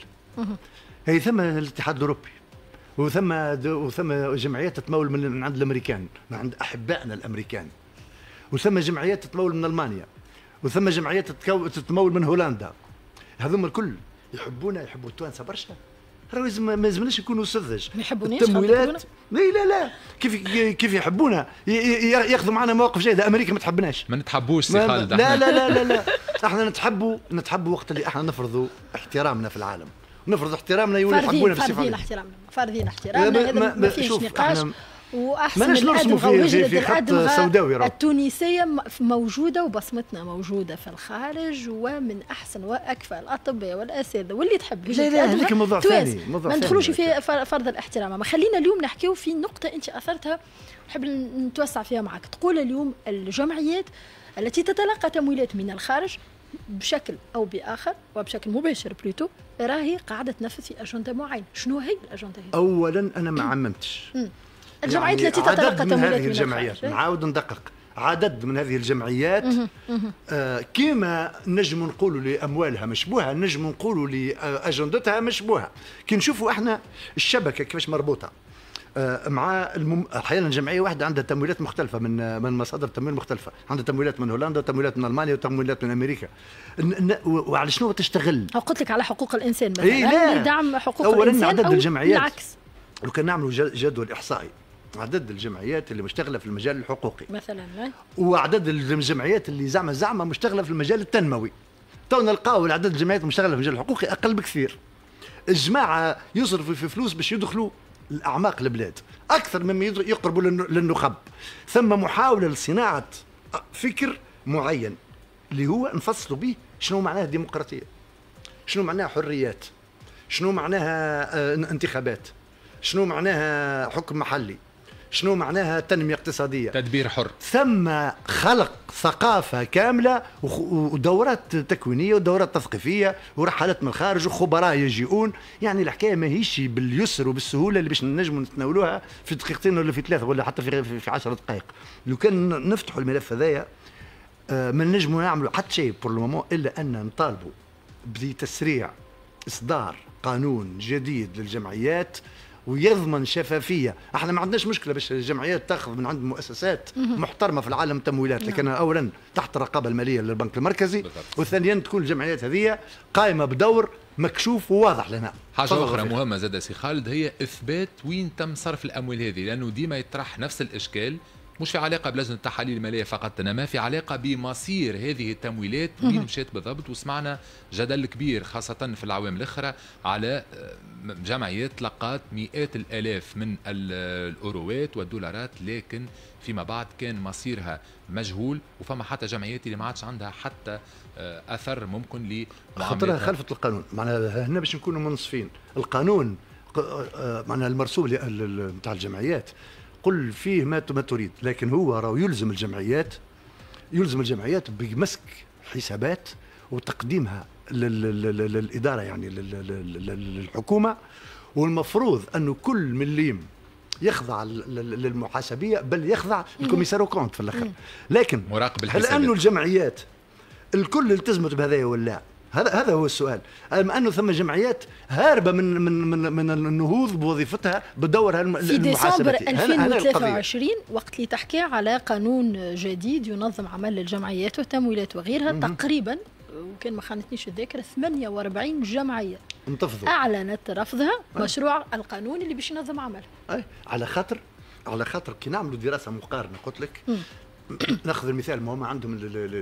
هي ثم الاتحاد الأوروبي وثم وثم جمعيات تتمول من عند الأمريكان، من عند أحبائنا الأمريكان، وثم جمعيات تتمول من ألمانيا، وثم جمعيات تتمول من هولندا. هذوما الكل يحبونا يحبوا التوانسة برشا. ما لازمناش يكونوا سذج. ما يحبونيش التمويلات. لا لا لا كيف كيف يحبونا ياخذوا معنا مواقف جيده. امريكا ما تحبناش. ما نتحبوش سي خالد. لا لا لا لا لا احنا نتحبوا نتحبوا وقت اللي احنا نفرضوا احترامنا في العالم ونفرض احترامنا يولوا يحبونا في الصفه. فارضين احترامنا فارضين احترامنا هذا ما فيش نقاش. واحسن من الادم في, في, في خط سوداوي التونسيه موجوده وبصمتنا موجوده في الخارج، ومن احسن واكفى الاطباء والاساتذه واللي تحب لا لا هذيك موضوع ثاني ما ندخلوش في فرض الاحترام. ما خلينا اليوم نحكيو في نقطه انت اثرتها نحب نتوسع فيها معك. تقول اليوم الجمعيات التي تتلقى تمويلات من الخارج بشكل او باخر وبشكل مباشر بلوتو راهي قاعده تنفذ في اجنده معينه. شنو هي الاجنده هي؟ اولا انا ما عممتش الجمعيات يعني التي تتلقى تمويلات من هذه الجمعيات، نعاود ندقق، عدد من هذه الجمعيات آه كيما نجم نقولوا لاموالها مشبوهه، نجم نقولوا لاجندتها مشبوهه. كي نشوفوا احنا الشبكه كيفاش مربوطه آه مع المم... احيانا جمعيه واحده عندها تمويلات مختلفه من من مصادر تمويل مختلفه، عندها تمويلات من هولندا وتمويلات من المانيا وتمويلات من امريكا. ن... وعلى شنو تشتغل؟ قلت لك على حقوق الانسان مثلا، إيه لا. دعم حقوق أولاً الانسان عدد او الجمعيات بالعكس. لو كان نعملوا جدول احصائي عدد الجمعيات اللي مشتغله في المجال الحقوقي مثلا، وعدد الجمعيات اللي زعما زعما مشتغله في المجال التنموي، تو نلقاو عدد الجمعيات المشتغله في المجال الحقوقي اقل بكثير. الجماعه يصرفوا في فلوس باش يدخلوا الاعماق البلاد اكثر مما يقربوا للنخب. ثم محاوله لصناعه فكر معين اللي هو نفصلوا به شنو معناها ديمقراطيه، شنو معناها حريات، شنو معناها انتخابات، شنو معناها حكم محلي، شنو معناها تنمية اقتصادية، تدبير حر. ثم خلق ثقافة كاملة ودورات تكوينية ودورات تثقيفية ورحلات من الخارج وخبراء يجيئون. يعني الحكاية ما هيش باليسر وبالسهولة اللي باش نجموا نتناولوها في دقيقتين ولا في ثلاثة ولا حتى في في عشر دقائق. لو كان نفتحوا الملف هذايا ما نجموا نعملوا حتى شيء بور لو إلا أن نطالبوا بتسريع إصدار قانون جديد للجمعيات ويضمن شفافيه. احنا ما عندناش مشكله باش الجمعيات تاخذ من عند مؤسسات محترمه في العالم تمويلات، لكن اولا تحت الرقابه الماليه للبنك المركزي، وثانيا تكون الجمعيات هذه قائمه بدور مكشوف وواضح لنا. حاجه اخرى مهمه زاد سي خالد هي اثبات وين تم صرف الاموال هذه، لانه ديما يطرح نفس الاشكال، مش في علاقه بلجنه التحاليل الماليه فقط، انما في علاقه بمصير هذه التمويلات وين مشات بالضبط. وسمعنا جدل كبير خاصه في العوام الاخرى على جمعيات لقات مئات الالاف من الاوروات والدولارات، لكن فيما بعد كان مصيرها مجهول، وفما حتى جمعيات اللي ما عادش عندها حتى اثر ممكن لمعاملتها. خاطرها خلفت القانون. معناها هنا باش نكونوا منصفين، القانون معناها المرسوم نتاع الجمعيات قل فيه ما تريد، لكن هو راهو يلزم الجمعيات يلزم الجمعيات بمسك حسابات وتقديمها للإدارة يعني للحكومة، والمفروض أنه كل مليم يخضع للمحاسبية، بل يخضع الكوميسار كونت في الأخر. لكن مراقب هل أنه الجمعيات الكل التزمت بهذا ولا؟ هذا هذا هو السؤال. أما أنه ثم جمعيات هاربة من من من من النهوض بوظيفتها بدورها المحاسبة. في ديسمبر ألفين وثلاثة وعشرين وقت اللي تحكي على قانون جديد ينظم عمل الجمعيات والتمويلات وغيرها، تقريبا وكان ما خانتنيش الذاكرة ثمانية وأربعين جمعية انتفضوا أعلنت رفضها مشروع القانون اللي باش ينظم عملها. أي على خاطر على خاطر كي نعملوا دراسة مقارنة قلت لك ناخذ المثال، ما هم عندهم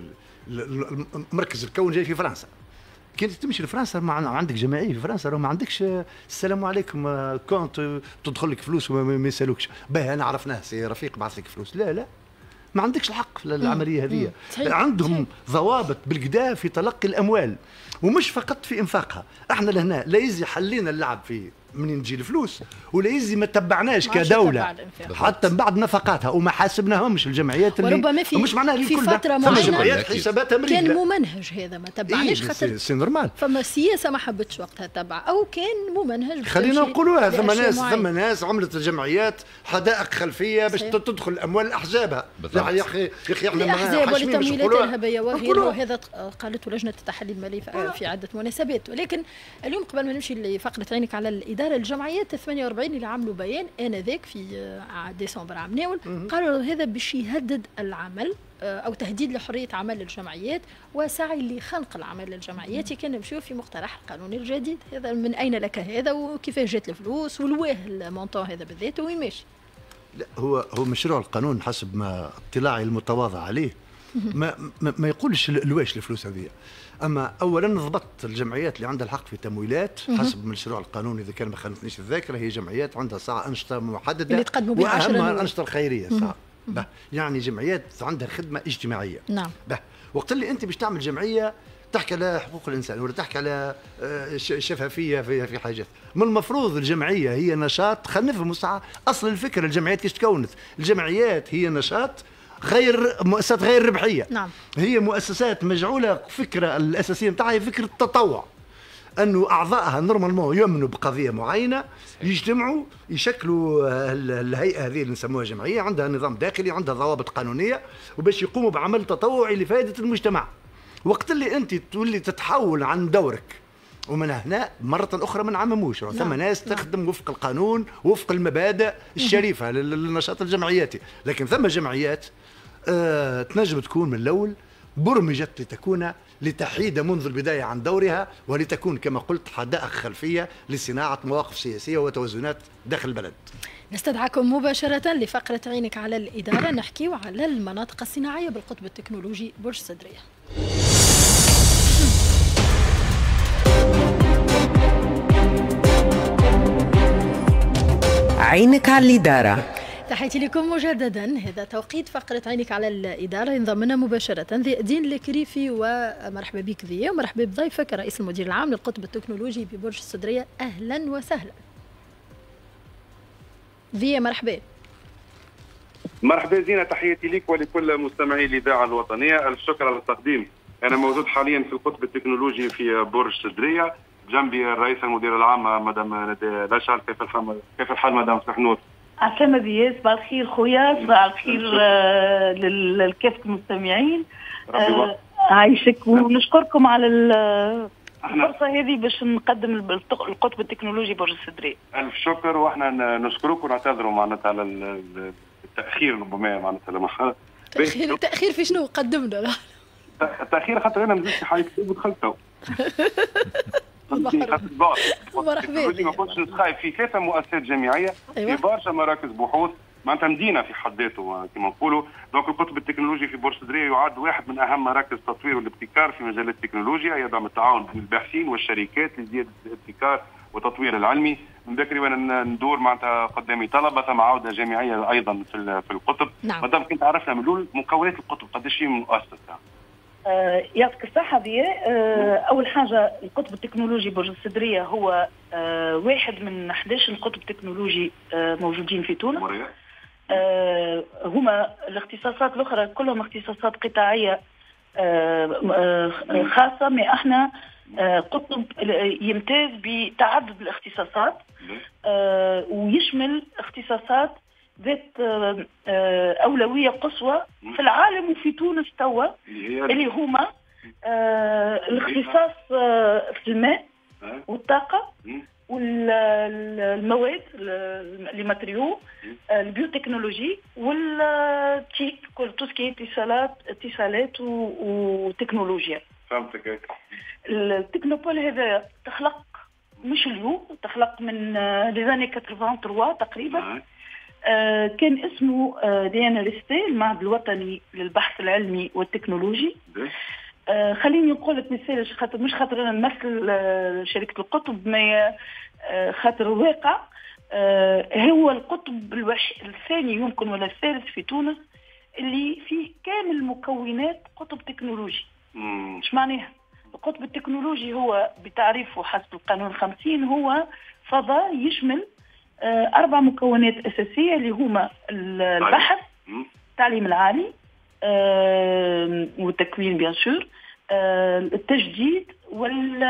المركز الكون جاي في فرنسا. كي تمشي لفرنسا ما عندك جمعيه في فرنسا، ما عندكش السلام عليكم كونت تدخل لك فلوس وما يسالوكش باهي انا عرفناه سي رفيق بعث لك فلوس، لا لا ما عندكش الحق في العمليه هذه. عندهم ضوابط بالكدا في تلقي الاموال ومش فقط في انفاقها. احنا لهنا لا يزي حلينا اللعب في منين تجي الفلوس، ولا يزي ما تبعناش كدوله حتى من بعد نفقاتها وما حاسبناهمش الجمعيات اللي وربما في مش معناها في فتره معينه جمعيات حساباتها مريضه كان ممنهج، هذا ما تبعناش خاطر سي نورمال، فما سياسه ما حبتش وقتها تبع او كان ممنهج. خلينا نقولوها ثم ناس ثم ناس عملت الجمعيات حدائق خلفيه باش تدخل اموال احزابها. يا اخي يا اخي احنا ما احزاب والتمويلات الارهابيه وغيره، وهذا قالته لجنه التحليل المالي في عده مناسبات. ولكن اليوم قبل ما نمشي لفقره عينك على الاداره، الجمعيات ثمانية وأربعين اللي عملوا بيان انذاك في ديسمبر عام ناول قالوا هذا باش يهدد العمل او تهديد لحريه عمل الجمعيات وسعي لخنق العمل للجمعيات. كان نمشيو في مقترح القانون الجديد، هذا من اين لك هذا وكيفاش جات الفلوس والواه المونطون هذا بالذات وين ماشي؟ لا هو هو مشروع القانون حسب ما اطلاعي المتواضع عليه ما ما, ما يقولش الواش الفلوس هذه. اما اولا ضبط الجمعيات اللي عندها الحق في التمويلات حسب مشروع القانون، اذا كان ما خانتنيش الذاكره، هي جمعيات عندها ساعه انشطه محدده اللي تقدموا بها واهمها الانشطه الخيريه ساعه. يعني جمعيات عندها خدمه اجتماعيه. نعم. وقت اللي انت باش تعمل جمعيه تحكي على حقوق الانسان ولا تحكي على شفافيه في في حاجات، من المفروض الجمعيه هي نشاط. خلينا نفهموا ساعه اصل الفكره الجمعيات كيش تكونت. الجمعيات هي نشاط غير مؤسسات غير ربحيه. نعم. هي مؤسسات مجعوله فكره الاساسيه نتاعها هي فكره التطوع، انه اعضائها نورمالمون يؤمنوا بقضيه معينه، يجتمعوا يشكلوا الهيئه هذه اللي نسموها جمعيه، عندها نظام داخلي، عندها ضوابط قانونيه، وباش يقوموا بعمل تطوعي لفائده المجتمع. وقت اللي انت تولي تتحول عن دورك، ومن هنا مرة أخرى ما نعمموش، نعم. ثم ناس نعم. تخدم وفق القانون وفق المبادئ الشريفة للنشاط الجمعياتي، لكن ثم جمعيات آه تنجم تكون من الأول برمجت لتكون لتحيد منذ البداية عن دورها، ولتكون كما قلت حدائق خلفية لصناعة مواقف سياسية وتوازنات داخل البلد. نستدعاكم مباشرة لفقرة عينك على الإدارة، نحكيو على المناطق الصناعية بالقطب التكنولوجي برج صدرية. عينك على الإدارة. تحياتي لكم مجددا. هذا توقيت فقرة عينك على الإدارة، ينضم لنا مباشرة ضياء الدين الكريفي، ومرحبا بك ضياء، ومرحبا بضيفك رئيس المدير العام للقطب التكنولوجي ببرج الصدرية. أهلا وسهلا ضياء. مرحبا. مرحبا زينة، تحياتي لك ولكل مستمعي الإذاعة الوطنية. الشكر على التقديم. أنا موجود حاليا في القطب التكنولوجي في برج الصدرية، جنبي الرئيس المدير العام مدام ندى لاشال. كيف الحال كيف الحال مدام سحنور؟ عسلامة بياس. صباح الخير خويا، صباح الخير لكافة المستمعين. آه عايشك، ونشكركم على الفرصه هذه باش نقدم القطب التكنولوجي برج السدريه. الف شكر، واحنا نشكرك ونعتذروا معناتها على التاخير ربما معناتها لما تاخير تاخير في شنو قدمنا؟ التاخير خاطر انا نزلت حالي كتاب ودخلت تو. مرحبا. ما كنتش نتخايف في ثلاثه مؤسسات جامعيه، في برشا مراكز بحوث معناتها مدينه في حد ذاته كما نقولوا. دونك القطب التكنولوجي في برج السدريه يعد واحد من اهم مراكز التطوير والابتكار في مجال التكنولوجيا، يدعم التعاون بين الباحثين والشركات لزياده الابتكار والتطوير العلمي. من بكري وانا ندور معناتها قدامي طلبه ثم عوده جامعيه ايضا في في القطب. نعم. مادام كنت عرفنا من الاول مكونات القطب قداش هي مؤسسه. آه يعطيك الصحة ضياء. آه أول حاجة القطب التكنولوجي برج السدرية هو آه واحد من أحد عشر قطب تكنولوجي آه موجودين في تونس. آه هما الاختصاصات الأخرى كلهم اختصاصات قطاعية آه آه خاصة، ما احنا آه قطب يمتاز بتعدد الاختصاصات آه ويشمل اختصاصات ذات أولوية قصوى في العالم وفي تونس توا، اللي هما الاختصاص في الماء والطاقة والمواد الماتريو، البيوتكنولوجي والتيك، كل توسكي اتصالات اتصالات وتكنولوجيا. فهمتك. التكنوبول هذا تخلق مش اليوم، تخلق من لي زاني ثمانية وثمانين تقريبا. آه كان اسمه آه دي ان ال اس تي، المعهد الوطني للبحث العلمي والتكنولوجي. آه خليني نقول لك مثال، خاطر مش خاطر انا نمثل آه شركه القطب، ما آه خاطر الواقع آه هو القطب الوحيد الثاني يمكن ولا الثالث في تونس اللي فيه كامل مكونات قطب تكنولوجي. ايش معناها؟ القطب التكنولوجي هو بتعريفه حسب القانون خمسين هو فضاء يشمل أربع مكونات أساسية اللي هما البحث، التعليم العالي والتكوين بيان سور، التجديد وال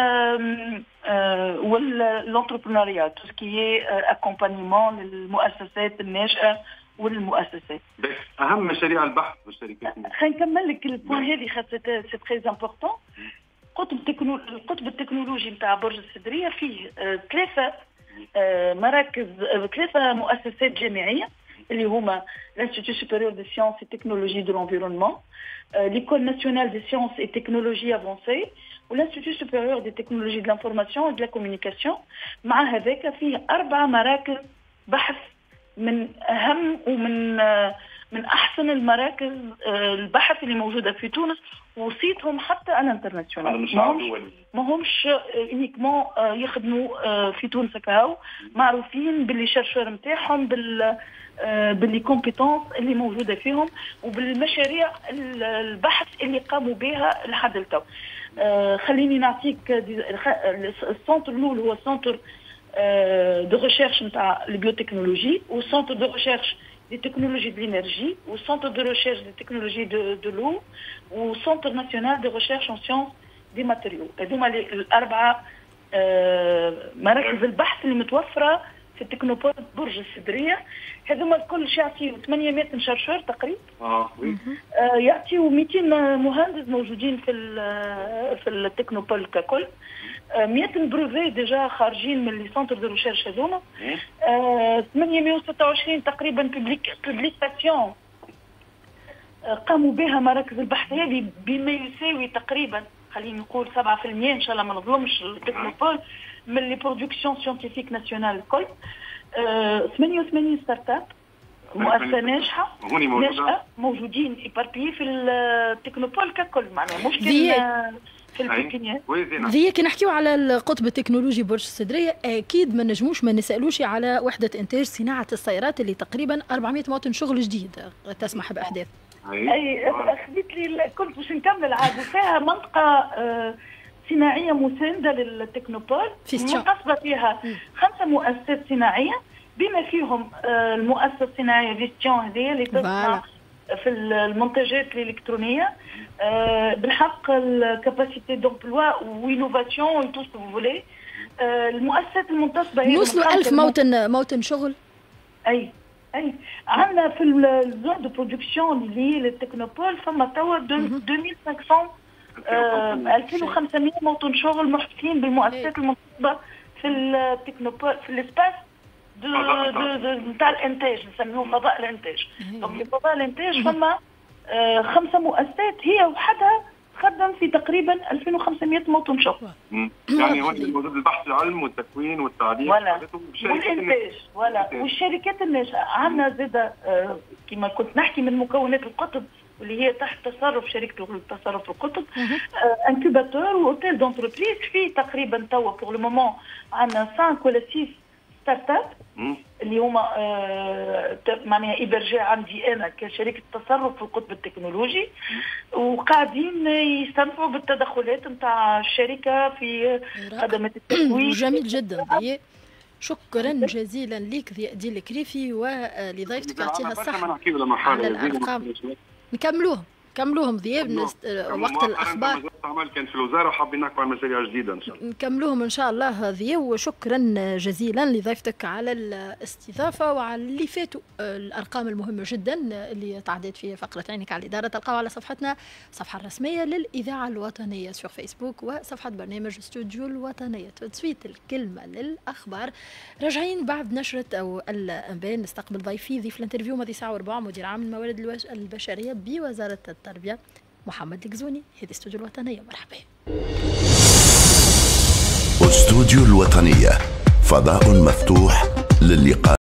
والانتربرونيا، تو سكي اكومبانيمون للمؤسسات الناشئة والمؤسسات. أهم مشاريع البحث والشركات. خلينا نكمل لك البوان هذه خاطر سي تري امبورطون. قطب القطب التكنولوجي نتاع برج السدرية فيه ثلاثة آه مراكز آه ثلاثة مؤسسات جامعية اللي هما l'Institut supérieur des sciences et technologies de l'environnement, euh, l'École nationale des sciences et technologies avancées و l'Institut supérieur des technologies de l'information et de la communication. مع هذاك فيه أربع مراكز بحث من أهم ومن آه من أحسن المراكز آه البحث اللي موجودة في تونس، وصيتهم حتى الانترناسيونال. ما همش ما همش انيكمون يخدموا في تونس كهو، معروفين باللي شرشور نتاعهم، بال باللي كومبيتونس اللي موجوده فيهم، وبالمشاريع البحث اللي قاموا بها لحد التو. خليني نعطيك السنتر الاول هو سنتر دو ريشيرش نتاع البيوتكنولوجي، والسنتر دو ريشيرش des technologies de l'énergie, au Centre de recherche des technologies de, de l'eau, au Centre national de recherche en sciences des matériaux. هذوما الأربعة مراكز البحث اللي متوفرة في التكنوبول برج السدرية. هذوما الكل يعطيو ثمانمائة شرشور تقريبا. اه وي. يعطيو مئتين مهندس موجودين في في التكنوبول ككل. مئة بروفي ديجا خارجين من لي سونتر دو ريشيرش هذوما. ثمانمائة وستة وعشرين تقريبا بوبليك بوبليكاسيون قاموا بها مراكز البحث هذه بما يساوي تقريبا خلينا نقول سبعة بالمئة ان شاء الله ما نظلمش التكنوبول من لي برودكسيون سيانتيفيك ناسيونال الكل. ثمانية وثمانين ستارت اب مؤسسه ناجحه ناجحه موجودين ايباربيي في التكنوبول ككل، معناها مش في البيكينيات. ذي كي نحكيو على القطب التكنولوجي برج السدرية اكيد ما نجموش ما نسالوش على وحده انتاج صناعه السيارات اللي تقريبا أربعمائة مواطن شغل جديد تسمح باحداث. اي اخذت لي كنت باش نكمل عاد فيها منطقه آه صناعيه مسانده للتكنوبول منقسمه فيها خمسه مؤسسات صناعيه بما فيهم آه المؤسسه الصناعيه فيستيون هذه اللي تصنع في المنتجات الالكترونيه آه بالحق الكاباسيتي دومبلوا وانوفاسيون وتو سو فولي. آه المؤسسات المنتصبه هي نوصلوا ألف موطن موطن شغل. اي اي عندنا في الزون دو برودكسيون اللي هي للتكنوبول فما توا ألفين وخمسمائة ألفين وخمسمائة موطن شغل محبسين بالمؤسسات المنصبه في التكنوبول في الاسباس نتاع الانتاج، نسميوه فضاء الانتاج. دونك في فضاء الانتاج فما خمسه مؤسسات هي وحدها خدم في تقريبا ألفين وخمسمائة موطن شغل. يعني هو موجود البحث العلم والتكوين والتعليم ولا والانتاج ولا والشركات الناشئه. عندنا زاده كما كنت نحكي من مكونات القطب واللي هي تحت تصرف شركه التصرف القطب، انكوباتور واوتيل دونتربريز. في تقريبا توا بور لو مومون عندنا خمسة ولا ستة ستارت اب اللي هما آه معناها إبرجاء عندي أنا كشركة تصرف في القطب التكنولوجي، وقاعدين يستنفعوا بالتدخلات نتاع الشركة في خدمات التسويق. جميل جدا. شكرا جزيلا لك ضياء الدين الكريفي ولضيفتك يعطيها الصحة على الأرقام. نكملوهم كملوهم ضياء وقت الاخبار. عمل كان في الوزاره وحابين نحكوا على مشاريع جديده ان شاء الله. نكملوهم ان شاء الله ضياء، وشكرا جزيلا لضيفتك على الاستضافه وعلى اللي فاتوا الارقام المهمه جدا اللي تعديت في فقره عينك على الاداره. تلقاو على صفحتنا الصفحه الرسميه للاذاعه الوطنيه في فيسبوك وصفحه برنامج استوديو الوطنيه. تسويت الكلمه للاخبار. راجعين بعد نشره او الانباء نستقبل ضيفي ضيف الانترفيو ماضي ساعه وربع مدير عام الموارد البشريه بوزاره التربيه محمد القزوني. هذه استوديو الوطنية. مرحبا. استوديو الوطنية فضاء مفتوح للقاء.